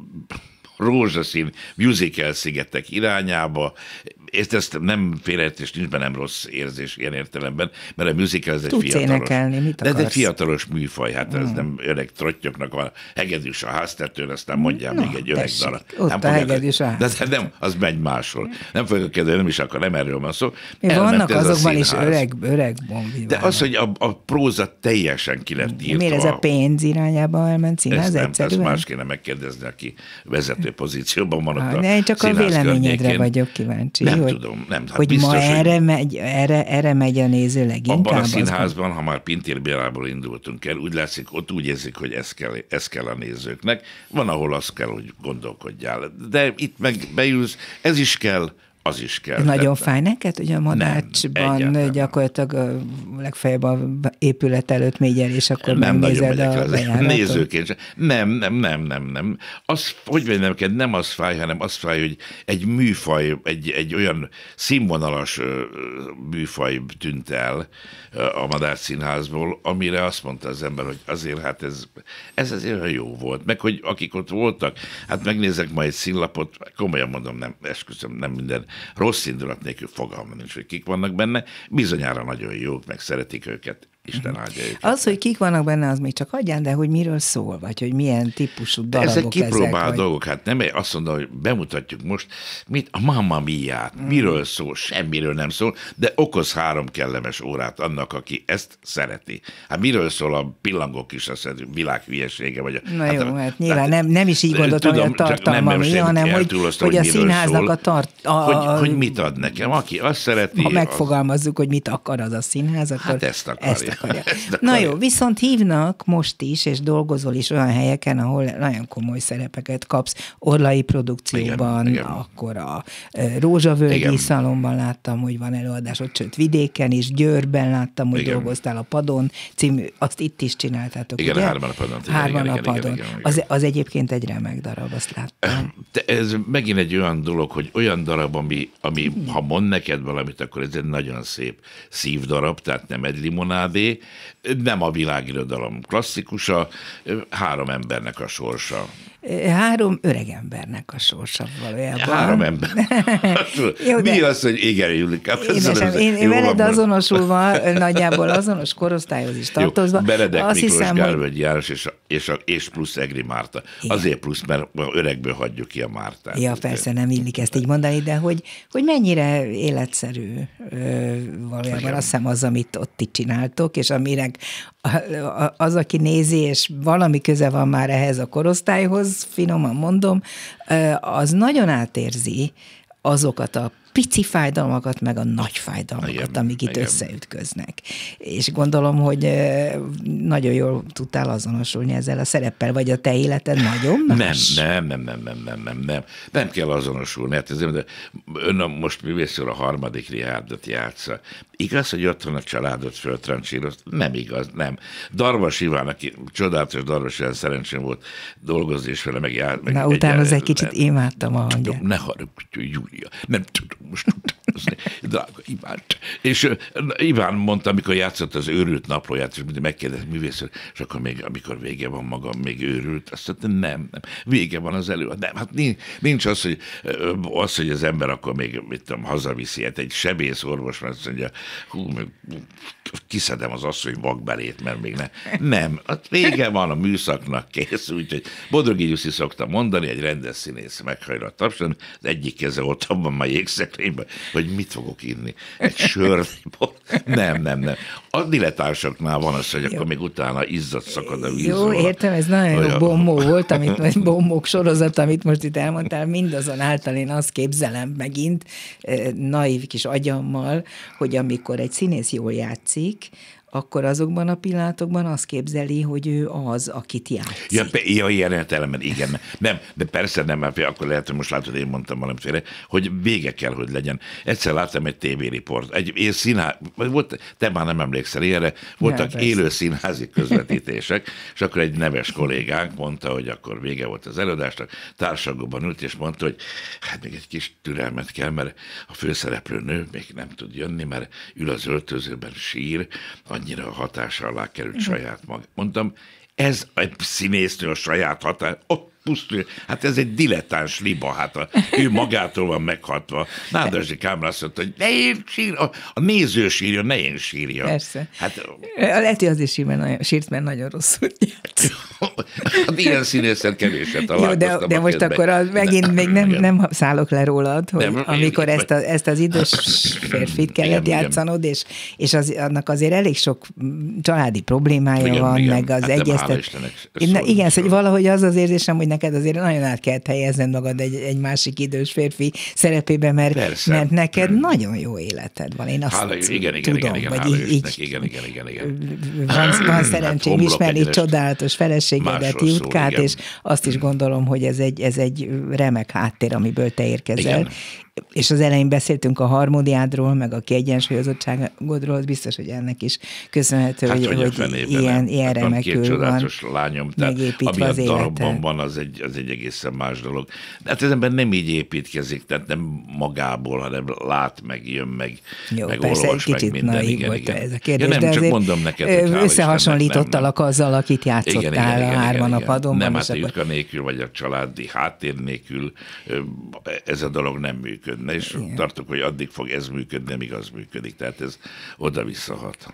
rózsaszín musical szigetek irányába, és ezt nem félreértés, nincs bennem rossz érzés ilyen értelemben, mert a musical ez egy fiatalos. Mit akarsz? De egy fiatalos műfaj, hát ez nem öreg trottyoknak van, hegedűs a háztetőn, aztán mondjál még egy öreg darab. Ott a hegedűs a háztetőn. De nem, az megy máshol. Nem fogok kezdeni, nem is akar, nem erről van szó. Vannak azokban is öreg bombiválnak. De az, hogy a próza teljesen ki lett írtva. Miért ez a pénz irányába elment színház egyszerűen? Ezt más kéne megkérdezni, aki vezető pozícióban van ott a én csak a véleményedre vagyok kíváncsi. Nem tudom, nem. Hát hogy biztos, ma erre megy a néző leginkább. Abban a színházban, ha már Pintér Bélából indultunk el, úgy látszik, ott úgy érzik, hogy ez kell a nézőknek. Van, ahol az kell, hogy gondolkodjál. De itt meg beülsz, ez is kell, az is kell. Nagyon fáj neked, hogy a Madácsban gyakorlatilag legfeljebb a épület előtt mégyen, és akkor megnézed a bejáratot? Nézőként. Nem. Az, hogy mondjam neked, nem az fáj, hanem az fáj, hogy egy műfaj, egy olyan színvonalas műfaj tűnt el a Madách Színházból, amire azt mondta az ember, hogy azért hát ez azért olyan jó volt. Meg, hogy akik ott voltak, hát megnézek majd egy színlapot, komolyan mondom, nem, esküszöm, nem minden rossz indulat nélkül fogalmam nincs, hogy kik vannak benne, bizonyára nagyon jók, meg szeretik őket, Isten áldja őket. Az, hogy kik vannak benne, az még csak hagyján, de hogy miről szól, vagy hogy milyen típusú darabok ezek. Kipróbált dolgok, hát nem azt mondom, hogy bemutatjuk most, a Mamma Mia-t, miről szól, semmiről nem szól, de okoz 3 kellemes órát annak, aki ezt szereti. Hát miről szól a Pillangó kis világ hülyesége, vagy Na jó, hát nyilván nem is így gondoltam, hogy a tartalma mi, hanem hogy a színháznak hogy mit ad nekem, aki azt szereti. Ha megfogalmazzuk, hogy mit akar az a színház, akkor hát ezt akarja. Na jó, viszont hívnak most is, és dolgozol is olyan helyeken, ahol nagyon komoly szerepeket kapsz. Orlai produkcióban, igen. Akkor a Rózsavölgyi Szalonban láttam, hogy van előadás, ott sőt vidéken is, Győrben láttam, hogy dolgoztál a Padon című, azt itt is csináltátok, igen, ugye? Hárman a Padon. Hárman a Padon. Az egyébként egy remek darab, azt láttam. Ez megint egy olyan dolog, hogy olyan darab, ami ha mond neked valamit, akkor ez egy nagyon szép szívdarab, tehát nem egy limonádé, Máté, nem a világirodalom klasszikusa, 3 embernek a sorsa. 3 öreg embernek a sorsa valójában. 3 ember. Mi az, hogy igen, Julika? Én veled azonosulva, nagyjából azonos korosztályhoz is tartozva. Jó, Benedek azt Miklós, Gálvölgyi János és plusz Egri Márta. Igen. Azért plusz, mert öregből hagyjuk ki a Mártát. Ja, persze, nem illik ezt így mondani, de hogy mennyire életszerű valójában igen. Azt hiszem az, amit ott itt csináltok, és aminek az, aki nézi, és valami köze van már ehhez a korosztályhoz, finoman mondom, az nagyon átérzi azokat a pici fájdalmakat, meg a nagy fájdalmakat, igen, amik itt összeütköznek. És gondolom, hogy nagyon jól tudtál azonosulni ezzel a szereppel, vagy a te életed nagyon más? Nem kell azonosulni. Hát ön most művészről a 3. Richardot játsza. Igaz, hogy otthon a családot föltrancsírozt? Nem igaz, nem. Darvas Iván, aki csodálatos Darvas Iván, szerencsém volt dolgozni, és vele meg na, utána az egy kicsit imádtam a hangját. Ne haragudj, Júlia, nem tudom most utazni, drága Iván. És Iván mondta, amikor játszott az Őrült naplóját, és megkérdezett művészről, és akkor még, amikor vége van maga, még őrült, azt mondta, nem, vége van az előad. Nem, hát nincs az, hogy az ember akkor még, mit tudom, hazaviszi, hát egy sebész orvos, mert azt mondja, kiszedem az asszony vakbelét, mert még nem. Hát vége van a műszaknak, kész, úgyhogy Bodrogi Gyuszi szokta mondani, egy rendes színész meghajra a tapson, az egyik keze ott abban a jégszekrényben, hogy mit fogok inni. Egy sört. Nem. A dilettánsoknál van az, hogy akkor még utána izzat szakad a vízről. Jó, értem, ez nagyon jó bombó volt, bombók sorozat, amit most itt elmondtál, mindazonáltal én azt képzelem megint, naív kis agyammal, hogy amikor egy színész jól játszik, akkor azokban a pillanatokban azt képzeli, hogy ő az, akit játszik. Ja, ilyen értelemben, igen. Nem, de persze nem, mert akkor lehet, hogy most látod, én mondtam valamiféle, hogy vége kell, hogy legyen. Egyszer láttam egy tévériport, egy színház, te már nem emlékszel ilyenre, voltak élő színházi közvetítések, és akkor egy neves kollégánk mondta, hogy akkor vége volt az előadásnak, társalgóban ült, és mondta, hogy hát még egy kis türelmet kell, mert a főszereplő nő még nem tud jönni, mert ül az öltözőben, sír, annyira a hatása alá került saját maga. Mondtam, ez egy színésznő a saját hatás, ott pusztul, hát ez egy dilettáns liba, hát ő magától van meghatva. Nádasdy Kámra azt mondta, hogy ne én sírja, a néző sírja, ne én sírja. Persze. Hát, lehet, hogy azért sírt, mert nagyon rosszul járt. Hát ilyen színészen kevéset találkoztam. De most akkor megint még nem szállok le rólad, hogy nem, amikor ezt az idős férfit kellett játszanod, és annak azért elég sok családi problémája van, meg az egyeztet. Igen, hogy valahogy az érzésem, hogy neked azért nagyon át kellett helyezned magad egy másik idős férfi szerepébe, mert neked nagyon jó életed van. Én azt tudom, vagy így van szerencsém ismerni csodálatos feleségedet, Jutkát, és azt is gondolom, hogy ez egy remek háttér, amiből te érkezel. Igen. És az elején beszéltünk a harmóniádról, meg a kiegyensúlyozottságodról, biztos, hogy ennek is köszönhető, hogy ilyen remekül van lányom, megépítve az életed. Ami a darabban van, az egy egészen más dolog. De hát ez ember nem így építkezik, tehát nem magából, hanem lát, meg jön, meg olvas, meg minden. Igen. Ez a kérdés, ja, nem, csak mondom neked, összehasonlítottalak azzal, akit játszottál a Hárman a padon. Nem, hát Jutka nélkül, vagy a családi háttér nélkül ez a dolog nem működik. És tartok, hogy addig fog ez működni, amíg az működik. Tehát ez oda-visszahat.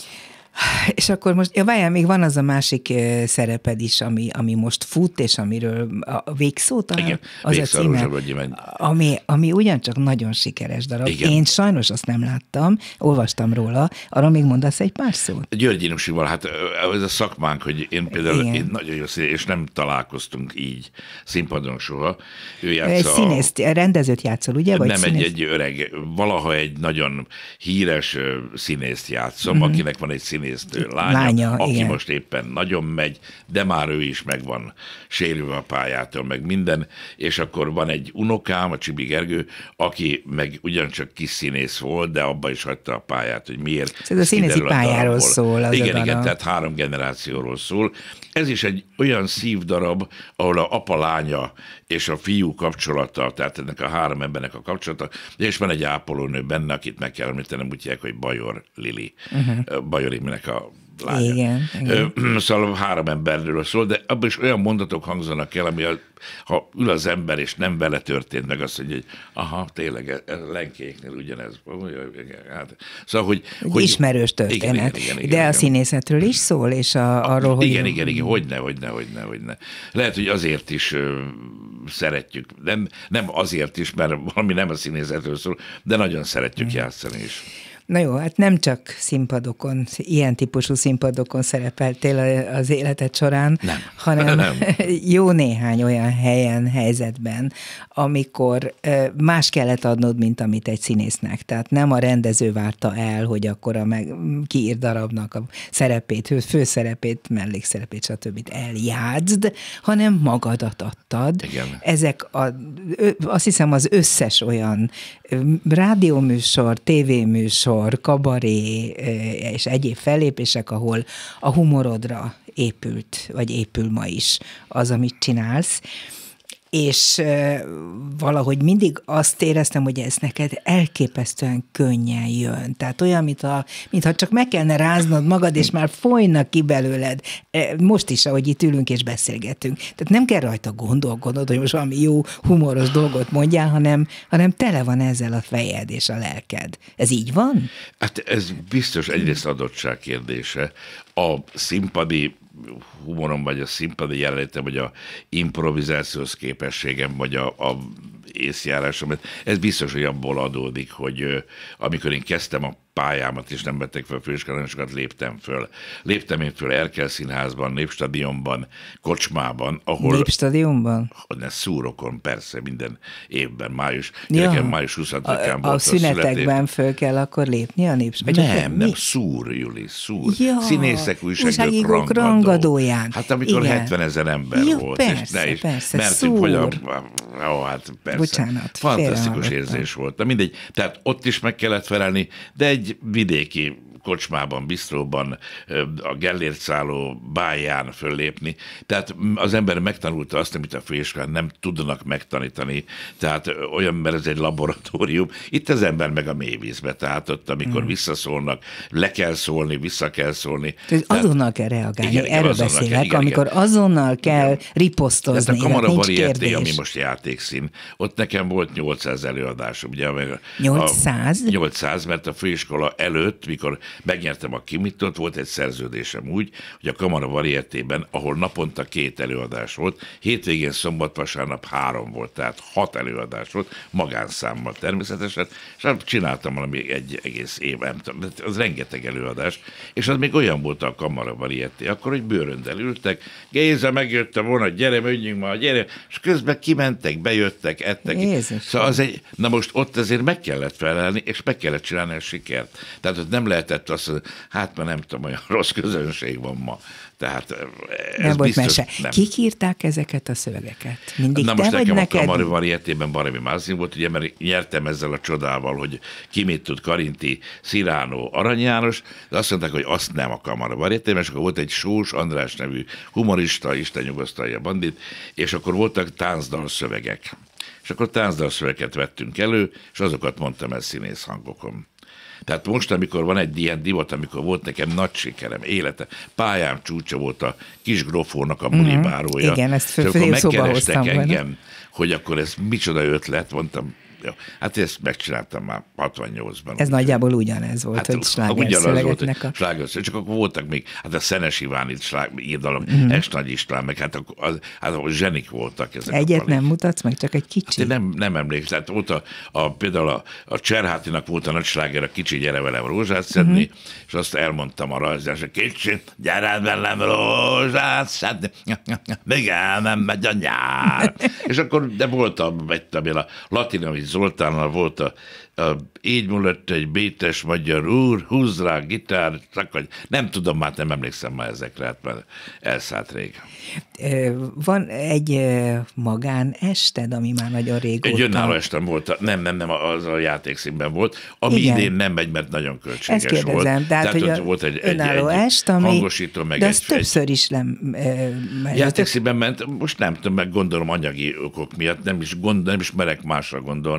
És akkor most, várjál, még van az a másik szereped is, ami most fut, és amiről a Végszó talán? Igen, az Végszó, a címe, ami ugyancsak nagyon sikeres darab. Igen. Én sajnos azt nem láttam, olvastam róla, arra még mondasz egy pár szót? Györgyi Nusival, hát ez a szakmánk, hogy én például én nagyon jó színész, és nem találkoztunk így színpadon soha. Ő egy színészt, rendezőt játszol, ugye? Vagy nem, egy öreg, valaha egy nagyon híres színészt játszom, akinek van egy színésznő lánya, aki igen. Most éppen nagyon megy, de már ő is meg van sérülve a pályától, meg minden, és akkor van egy unokám, a Csibi Gergő, aki meg ugyancsak kis színész volt, de abba is hagyta a pályát, hogy miért. Ez a színészi pályáról szól. Az igen, tehát 3 generációról szól. Ez is egy olyan szívdarab, ahol a apa-lánya és a fiú kapcsolata, tehát ennek a 3 embernek a kapcsolata, és van egy ápolónő benne, akit meg kell említenem, úgy hívják, hogy Bajor Lili. Bajor, Lőrinnek a lánya. Igen. Szóval 3 emberről szól, de abban is olyan mondatok hangzanak el, ami ha ül az ember, és nem vele történt meg, azt mondja, hogy aha, tényleg, Lenkéknél ugyanez. Hát, szóval, hogy ismerős történet. Igen, a színészetről is szól, és arról, hogy... Igen, hogyne. Lehet, hogy azért is szeretjük. Nem azért is, mert valami nem a színészetről szól, de nagyon szeretjük játszani is. Na jó, hát nem csak színpadokon, ilyen típusú színpadokon szerepeltél az életed során, hanem jó néhány olyan helyzetben, amikor más kellett adnod, mint amit egy színésznek. Tehát nem a rendező várta el, hogy akkora kiírt darabnak a szerepét, főszerepét, mellékszerepét, stb. Eljátszd, hanem magadat adtad. Igen. Ezek azt hiszem az összes olyan rádióműsor, tévéműsor, kabaré és egyéb fellépések, ahol a humorodra épült, vagy épül ma is az, amit csinálsz. És valahogy mindig azt éreztem, hogy ez neked elképesztően könnyen jön. Tehát olyan, mintha csak meg kellene ráznod magad, és már folynak ki belőled. Most is, ahogy itt ülünk és beszélgetünk. Tehát nem kell rajta gondolkodnod, hogy most valami jó, humoros dolgot mondjál, hanem tele van ezzel a fejed és a lelked. Ez így van? Hát ez biztos egyrészt adottság kérdése. A színpadi humorom, vagy a színpadi jelenlétem, vagy a improvizációs képességem, vagy a észjárásom, ez biztos, hogy abból adódik, hogy amikor én kezdtem a pályámat, és nem vettek fel főiskolán, sokat léptem föl. Léptem én föl Erkel Színházban, Népstadionban, Kocsmában, ahol... Népstadionban? Ne, Szúrokon, persze, minden évben, május 26-án volt a szünetekben föl kell akkor lépni a Népstadionban? Nem, Szúr, Juli, Szúr. Ja, színészek, újságírók rangadóján. Hát amikor 70 000 ember volt. Persze, és persze, mertünk, hogy hát persze. Bocsánat, fantasztikus érzés volt. De mindegy, tehát ott is meg kellett felelni, de egy vidéki kocsmában, bisztróban, a Gellért szálló báján föllépni. Tehát az ember megtanulta azt, amit a főiskolán nem tudnak megtanítani. Tehát olyan, mert ez egy laboratórium. Itt az ember meg a mélyvízbe. Tehát ott, amikor visszaszólnak, le kell szólni, vissza kell szólni. Tehát azonnal kell reagálni. Igen, erről beszélek, amikor azonnal kell riposztozni. Tehát a Kamara Varieté, ami most játékszín, ott nekem volt 800 előadásom. Ugye, 800? 800, mert a főiskola előtt, mikor megnyertem a Kimitot, volt egy szerződésem úgy, hogy a Kamara Varietében, ahol naponta 2 előadás volt, hétvégén, szombat, vasárnap 3 volt, tehát 6 előadás volt, magánszámmal természetesen, és csináltam valami egy egész év, nem tudom, az rengeteg előadás, és az még olyan volt a Kamara Varieté, akkor, hogy bőröndel ültek, Géza, megjött a vonat, gyere, menjünk ma, gyere, és közben kimentek, bejöttek, ettek. Jézus. Szóval na most ott azért meg kellett felelni, és meg kellett csinálni a sikert. Tehát ott nem lehetett azt mondani, hát már nem tudom, olyan rossz közönség van ma. Tehát ez nem volt biztos, mese. nem. Kik írták ezeket a szövegeket? Mindig na te most vagy nekem neked? a Kamara Varietében Barami Mázin volt, ugye, mert nyertem ezzel a csodával, hogy ki mit tud, Karinti, Sziránó, Arany János, de azt mondták, hogy azt nem a Kamara Varietében, és akkor volt egy Sós András nevű humorista, Isten nyugosztalja bandit, és akkor voltak táncdal szövegek. És akkor táncdal szövegeket vettünk elő, és azokat mondtam el színész hangokon. Tehát most, amikor van egy ilyen divat, amikor volt nekem nagy sikerem, élete, pályám csúcsa volt a Kis Grofónak a bulibárója. Igen, ezt és akkor megkerestek hoztam engem, hogy akkor ez micsoda ötlet, mondtam, jó, hát ezt megcsináltam már 68-ban. Ez nagyjából ugyanez volt, hát, hogy slágerszövegeknek a... Slágerszövegek, csak akkor voltak még, hát a Szenes Iván itt írdalom, Nagy István, meg hát zsenik voltak ezek. Egyet nem mutatsz meg, csak egy kicsi. Hát nem emlékszem. Hát volt például a Cserhátinak volt a nagy sláger, a Kicsi, gyere velem rózsát szedni, és azt elmondtam a rajzásra, Kicsi, gyere velem rózsát szedni, még el nem megy a nyár. És akkor, de volt a Latinovics Zoltánnal volt így múlott egy bétes magyar úr, húzd rá gitár, nem tudom, már nem emlékszem már ezekre, hát már elszállt rég. Van egy magánested, ami már nagyon régóta... Egy önálló estem volt, nem, az a játékszínben volt, ami idén nem megy, mert nagyon költséges ezt kérdezem, volt. Tehát hogy volt egy önálló est, ami... hangosító, meg de az többször is nem... Játékszínben ment, most nem tudom, meg gondolom anyagi okok miatt, nem is merek másra gondolni,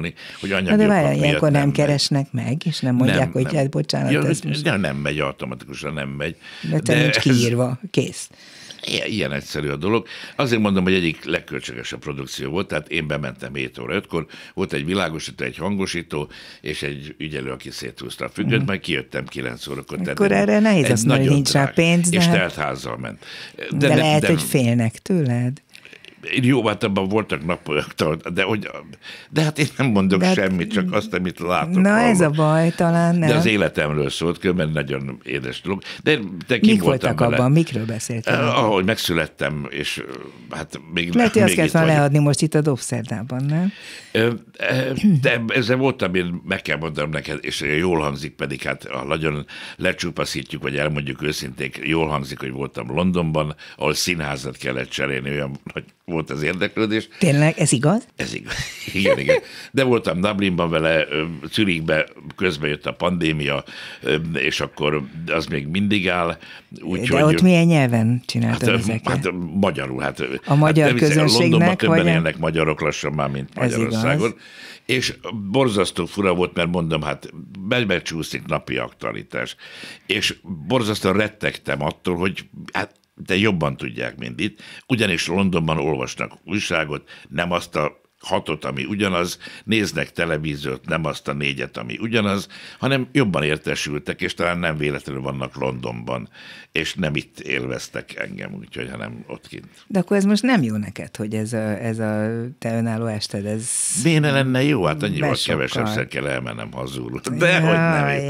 tanulni, hogy anyagi de várjál, ilyenkor nem keresnek meg, és nem mondják, hogy hát bocsánat, ja, ez most... nem megy, automatikusan nem megy. De nincs kiírva, kész. Ilyen egyszerű a dolog. Azért mondom, hogy egyik legköltségesebb produkció volt, tehát én bementem 7 óra 5-kor, volt egy világosító, egy hangosító, és egy ügyelő, aki széthúzta a függönyt, majd kijöttem 9 órakor. Akkor erre nehéz azt mondani, hogy nincs rá pénz. És telt házzal ment. De lehet, hogy félnek tőled. Jó, hát abban voltak napok, de hát én nem mondok semmit, csak azt, amit látok. Na hallok. Ez a baj, talán nem. De az életemről szólt, különben nagyon édes dolog. De mik voltak abban? Vele. Mikről beszéltél? Ahogy megszülettem, és hát még... Lehet, hogy azt kellett volna leadni most itt a Dobszerdában, nem? De ezzel voltam, én meg kell mondanom neked, és jól hangzik, pedig hát ha nagyon lecsupaszítjuk, vagy elmondjuk őszintén, jól hangzik, hogy voltam Londonban, ahol színházat kellett cserélni, olyan nagy volt az érdeklődés. Tényleg, ez igaz? Ez igaz. Igen, igen. De voltam Dublinban vele, Zürichbe, közben jött a pandémia, és akkor az még mindig áll. De ott milyen nyelven csináltad ezeket? Hát magyarul. Hát, a magyar közönségnek? Londonban többen élnek magyarok lassan már, mint Magyarországon. És borzasztó fura volt, mert mondom, hát becsúszik napi aktualitás. És borzasztóan rettegtem attól, hogy hát de jobban tudják, mint itt. Ugyanis Londonban olvasnak újságot, nem azt a 6, ami ugyanaz, néznek televíziót, nem azt a 4, ami ugyanaz, hanem jobban értesültek, és talán nem véletlenül vannak Londonban, és nem itt élveztek engem, úgyhogy, hanem ott kint. De akkor ez most nem jó neked, hogy ez a te önálló ested, ez... Miért ne lenne jó? Hát annyival kevesebbszer kell elmennem hazul. De hogy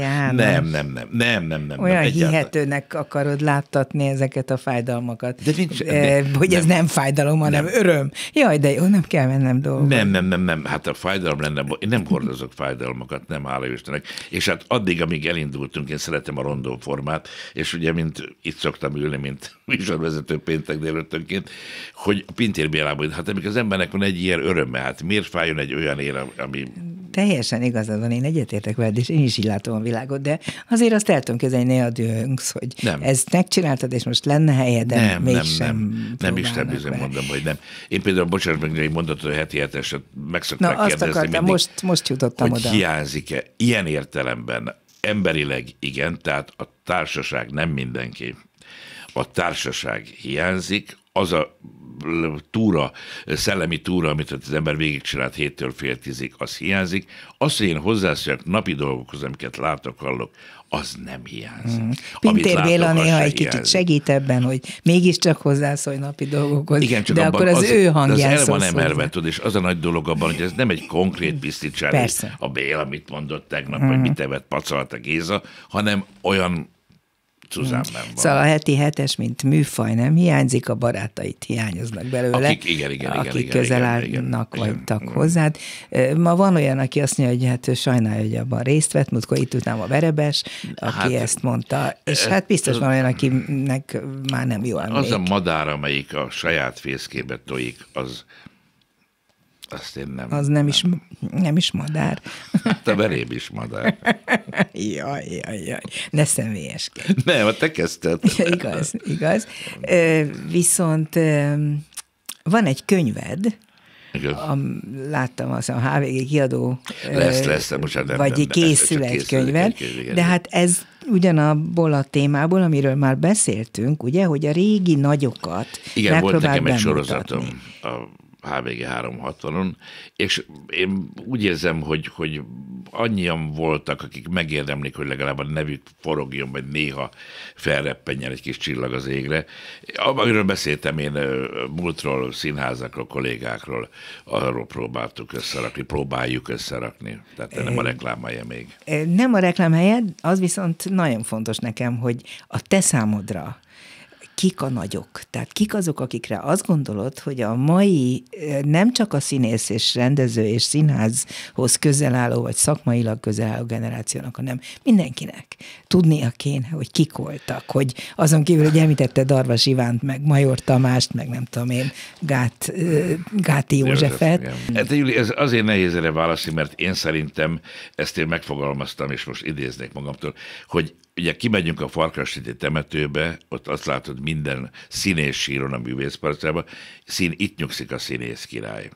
nem. Olyan hihetőnek akarod láttatni ezeket a fájdalmakat. De nincs, hogy ez nem fájdalom, hanem öröm. Jaj, de jó, nem kell mennem dolgozni. Nem. Hát a fájdalom lenne, én nem hordozok fájdalmakat, nem, hála Istennek. És hát addig, amíg elindultunk, én szeretem a rondó formát, és ugye, mint itt szoktam ülni, mint műsorvezető péntek délutánként, hogy a Pintér Bélában, hát amikor az embernek van egy ilyen öröme, hát miért fájjon egy olyan ér, ami... Teljesen igazad van, én egyetértek veled, és én is így látom a világot, de azért azt el tudom kezdeni, néha dőnksz, hogy ezt megcsináltad, és most lenne helye, de mégsem nem is nem bizony mondom, hogy nem. Én például, bocsánat, meg egy mondatot, hogy heti heteset meg szokták kérdezni. Azt akartam, most jutottam hogy oda. Hiányzik-e ilyen értelemben? Emberileg igen, tehát a társaság nem mindenki. A társaság hiányzik, az a túra, szellemi túra, amit az ember végigcsinált 7-től fél 10-ig, az hiányzik. Az, hogy én hozzászóljak napi dolgokhoz, amiket látok, hallok, az nem hiányzik. Pintér Béla néha egy kicsit segít ebben, hogy mégiscsak hozzászólj napi dolgokhoz, igen, csak de akkor az ő hangján az el van emelve, tudod, és az a nagy dolog abban, hogy ez nem egy konkrét piszticsári, a Béla mit mondott tegnap, vagy mit evett pacalt a Géza, hanem olyan Zuzánben van. Szóval a heti hetes, mint műfaj nem hiányzik, a barátait hiányoznak belőle. Akik közel állnak, vagytak hozzád. Ma van olyan, aki azt mondja, hogy hát ő sajnálja, hogy abban részt vett, múltkor itt után a Verebes, aki ezt mondta, és hát biztos van olyan, akinek már nem jó emlék. Az a madár, amelyik a saját fészkébe tojik, azt én nem... Az nem is madár. Hát a veréb is madár. Jaj. Ne személyeskedj. Nem, te kezdted. Igaz. Viszont van egy könyved, láttam azt, a HVG kiadó, lesz, vagy készül egy könyved, de hát ez ugyanabból a témából, amiről már beszéltünk, ugye, hogy a régi nagyokat igen, volt nekem egy sorozatom a HVG 360-on, és én úgy érzem, hogy annyian voltak, akik megérdemlik, hogy legalább a nevük forogjon, vagy néha felreppenjen egy kis csillag az égre. Amiről beszéltem én múltról, színházakról, kollégákról, arról próbáljuk összerakni. Tehát nem a reklámhelye még. Nem a reklámhelye, az viszont nagyon fontos nekem, hogy a te számodra kik a nagyok? Tehát kik azok, akikre azt gondolod, hogy a mai nem csak a színész és rendező és színházhoz közel álló, vagy szakmailag közel álló generációnak, hanem mindenkinek tudnia kéne, hogy kik voltak, hogy azon kívül, hogy említette Darvas Ivánt, meg Major Tamást, meg nem tudom én, Gáti Józsefet. Hát Júli, ez azért nehéz erre válaszni, mert én szerintem, ezt én megfogalmaztam, és most idéznék magamtól, hogy ugye kimegyünk a Farkasréti temetőbe, ott azt látod minden színész síron a művészparcában, itt nyugszik a színész király.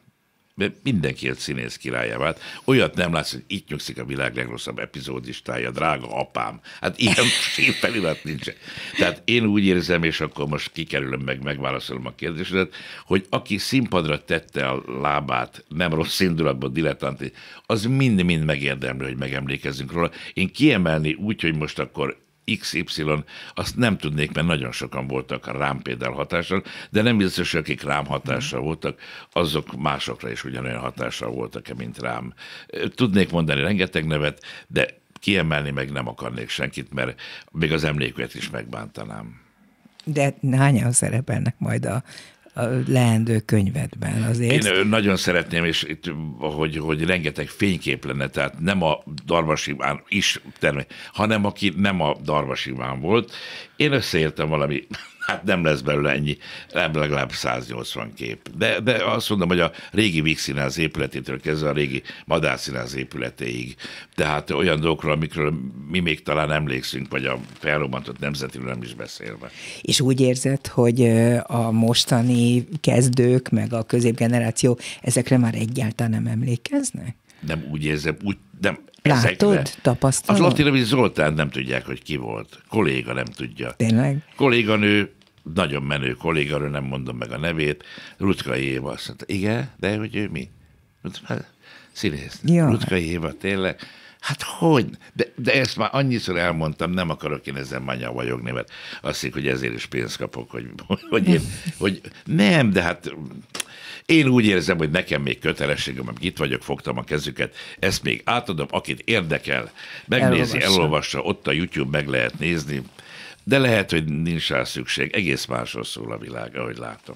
mert mindenki egy színész királyá vált. Olyat nem látsz, hogy itt nyugszik a világ legrosszabb epizódistája, drága apám. Hát ilyen felirat nincs. Tehát én úgy érzem, és akkor most kikerülöm megválaszolom a kérdésedet, hogy aki színpadra tette a lábát, nem rossz indulatban, dilettanti, az mind-mind megérdemli, hogy megemlékezzünk róla. Én kiemelni úgy, hogy most akkor XY, azt nem tudnék, mert nagyon sokan voltak rám például hatással, de nem biztos, hogy akik rám hatással voltak, azok másokra is ugyanolyan hatással voltak, mint rám. Tudnék mondani rengeteg nevet, de kiemelni meg nem akarnék senkit, mert még az emléküket is megbántanám. De hányan szerepelnek majd a leendő könyvedben azért? Én nagyon szeretném, és itt, hogy rengeteg fénykép lenne, tehát nem a Darvas Iván is hanem aki nem a Darvas Iván volt. Én összeértem valami, hát nem lesz belőle ennyi, legalább 180 kép. De azt mondom, hogy a régi Víg Színház épületétől kezdve a régi Madár Színház épületéig. Tehát olyan dolgokról, amikről mi még talán emlékszünk, vagy a felrobbantott nemzetiről nem is beszélve. És úgy érzed, hogy a mostani kezdők, meg a középgeneráció ezekre már egyáltalán nem emlékeznek? Nem úgy érzem, nem. Látod? Tapasztalod? Az Latinovics Zoltán nem tudják, hogy ki volt. Kolléga nem tudja. Tényleg? Kolléganő, nagyon menő kolléganő, nem mondom meg a nevét, Rutkai Éva azt mondta, igen, de hogy ő mi? Színész. Ja. Rutkai Éva, tényleg? Hát hogy? De ezt már annyiszor elmondtam, nem akarok én ezen manya vagyogni, mert azt hiszik, hogy ezért is pénzt kapok, hogy nem, de hát én úgy érzem, hogy nekem még kötelességem, amikor itt vagyok, fogtam a kezüket, ezt még átadom, akit érdekel, megnézi, elolvassa, ott a YouTube meg lehet nézni, de lehet, hogy nincs rá szükség, egész másról szól a világ, ahogy látom.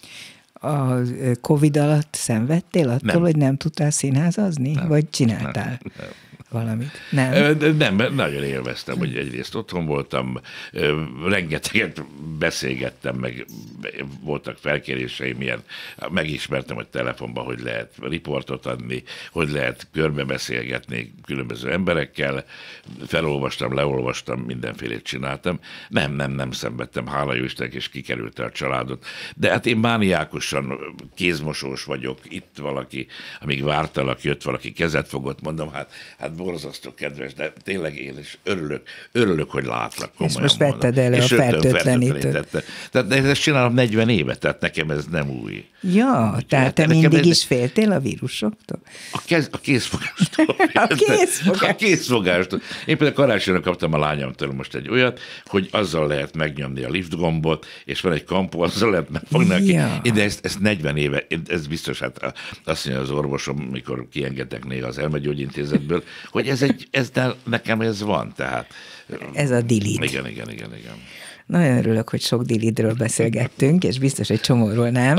A Covid alatt szenvedtél attól, hogy nem tudtál színházazni? Nem. Vagy csináltál? Nem. Valamit. Nem? Nem, nagyon élveztem, hogy egyrészt otthon voltam, rengeteget beszélgettem, meg voltak felkéréseim, ilyen, megismertem, hogy telefonban hogy lehet riportot adni, hogy lehet körbe beszélgetni különböző emberekkel, felolvastam, leolvastam, mindenfélét csináltam. Nem szenvedtem, hála jó Istennek, és kikerülte a családot. De hát én mániákusan kézmosós vagyok, itt valaki, amíg vártalak, jött valaki, kezet fogott, mondom, hát borzasztó kedves, de tényleg én is örülök, hogy látlak. És most vetted elő a fertőtlenítőt. Tehát ezt csinálom 40 éve, tehát nekem ez nem új. Ja, tehát te mindig is féltél a vírusoktól? A kézfogástól. A kézfogástól. Én például karácsonyra kaptam a lányomtól most egy olyat, hogy azzal lehet megnyomni a lift gombot, és van egy kampó, azzal lehet megfogni. Ja. De ezt 40 éve, ez biztos, hát azt mondja az orvosom, mikor kiengedtek néha az elmegyógyintézetből, hogy nekem ez van, tehát. Ez a dilid. Igen. Nagyon örülök, hogy sok dilidről beszélgettünk, és biztos egy csomóról nem,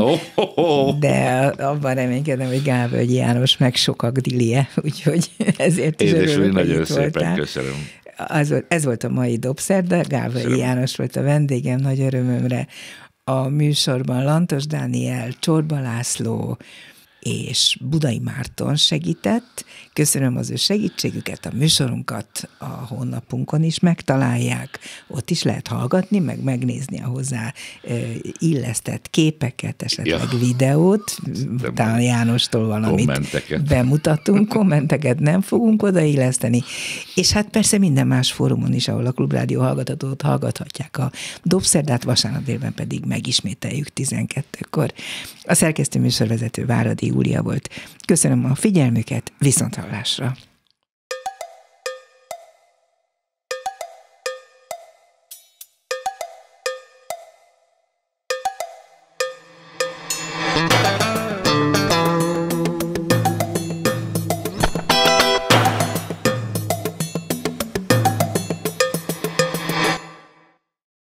de abban reménykedem, hogy Gálvölgyi János meg sokak dilie, úgyhogy ezért is örülök, hogy itt voltál. Köszönöm. Ez volt a mai Dobszerda, Gálvölgyi János volt a vendégem, nagy örömömre. A műsorban Lantos Dániel, Csorba László és Budai Márton segített. Köszönöm az ő segítségüket, a műsorunkat a honlapunkon is megtalálják, ott is lehet hallgatni, meg megnézni a hozzá illesztett képeket, esetleg videót, talán Jánostól valamit bemutatunk, kommenteket nem fogunk odailleszteni, és hát persze minden más fórumon is, ahol a Klubrádió hallgatót hallgathatják a Dobszerdát, vasárnap délben pedig megismételjük 12-kor. A szerkesztő műsorvezető Váradi Júlia volt. Köszönöm a figyelmüket, viszonthallásra!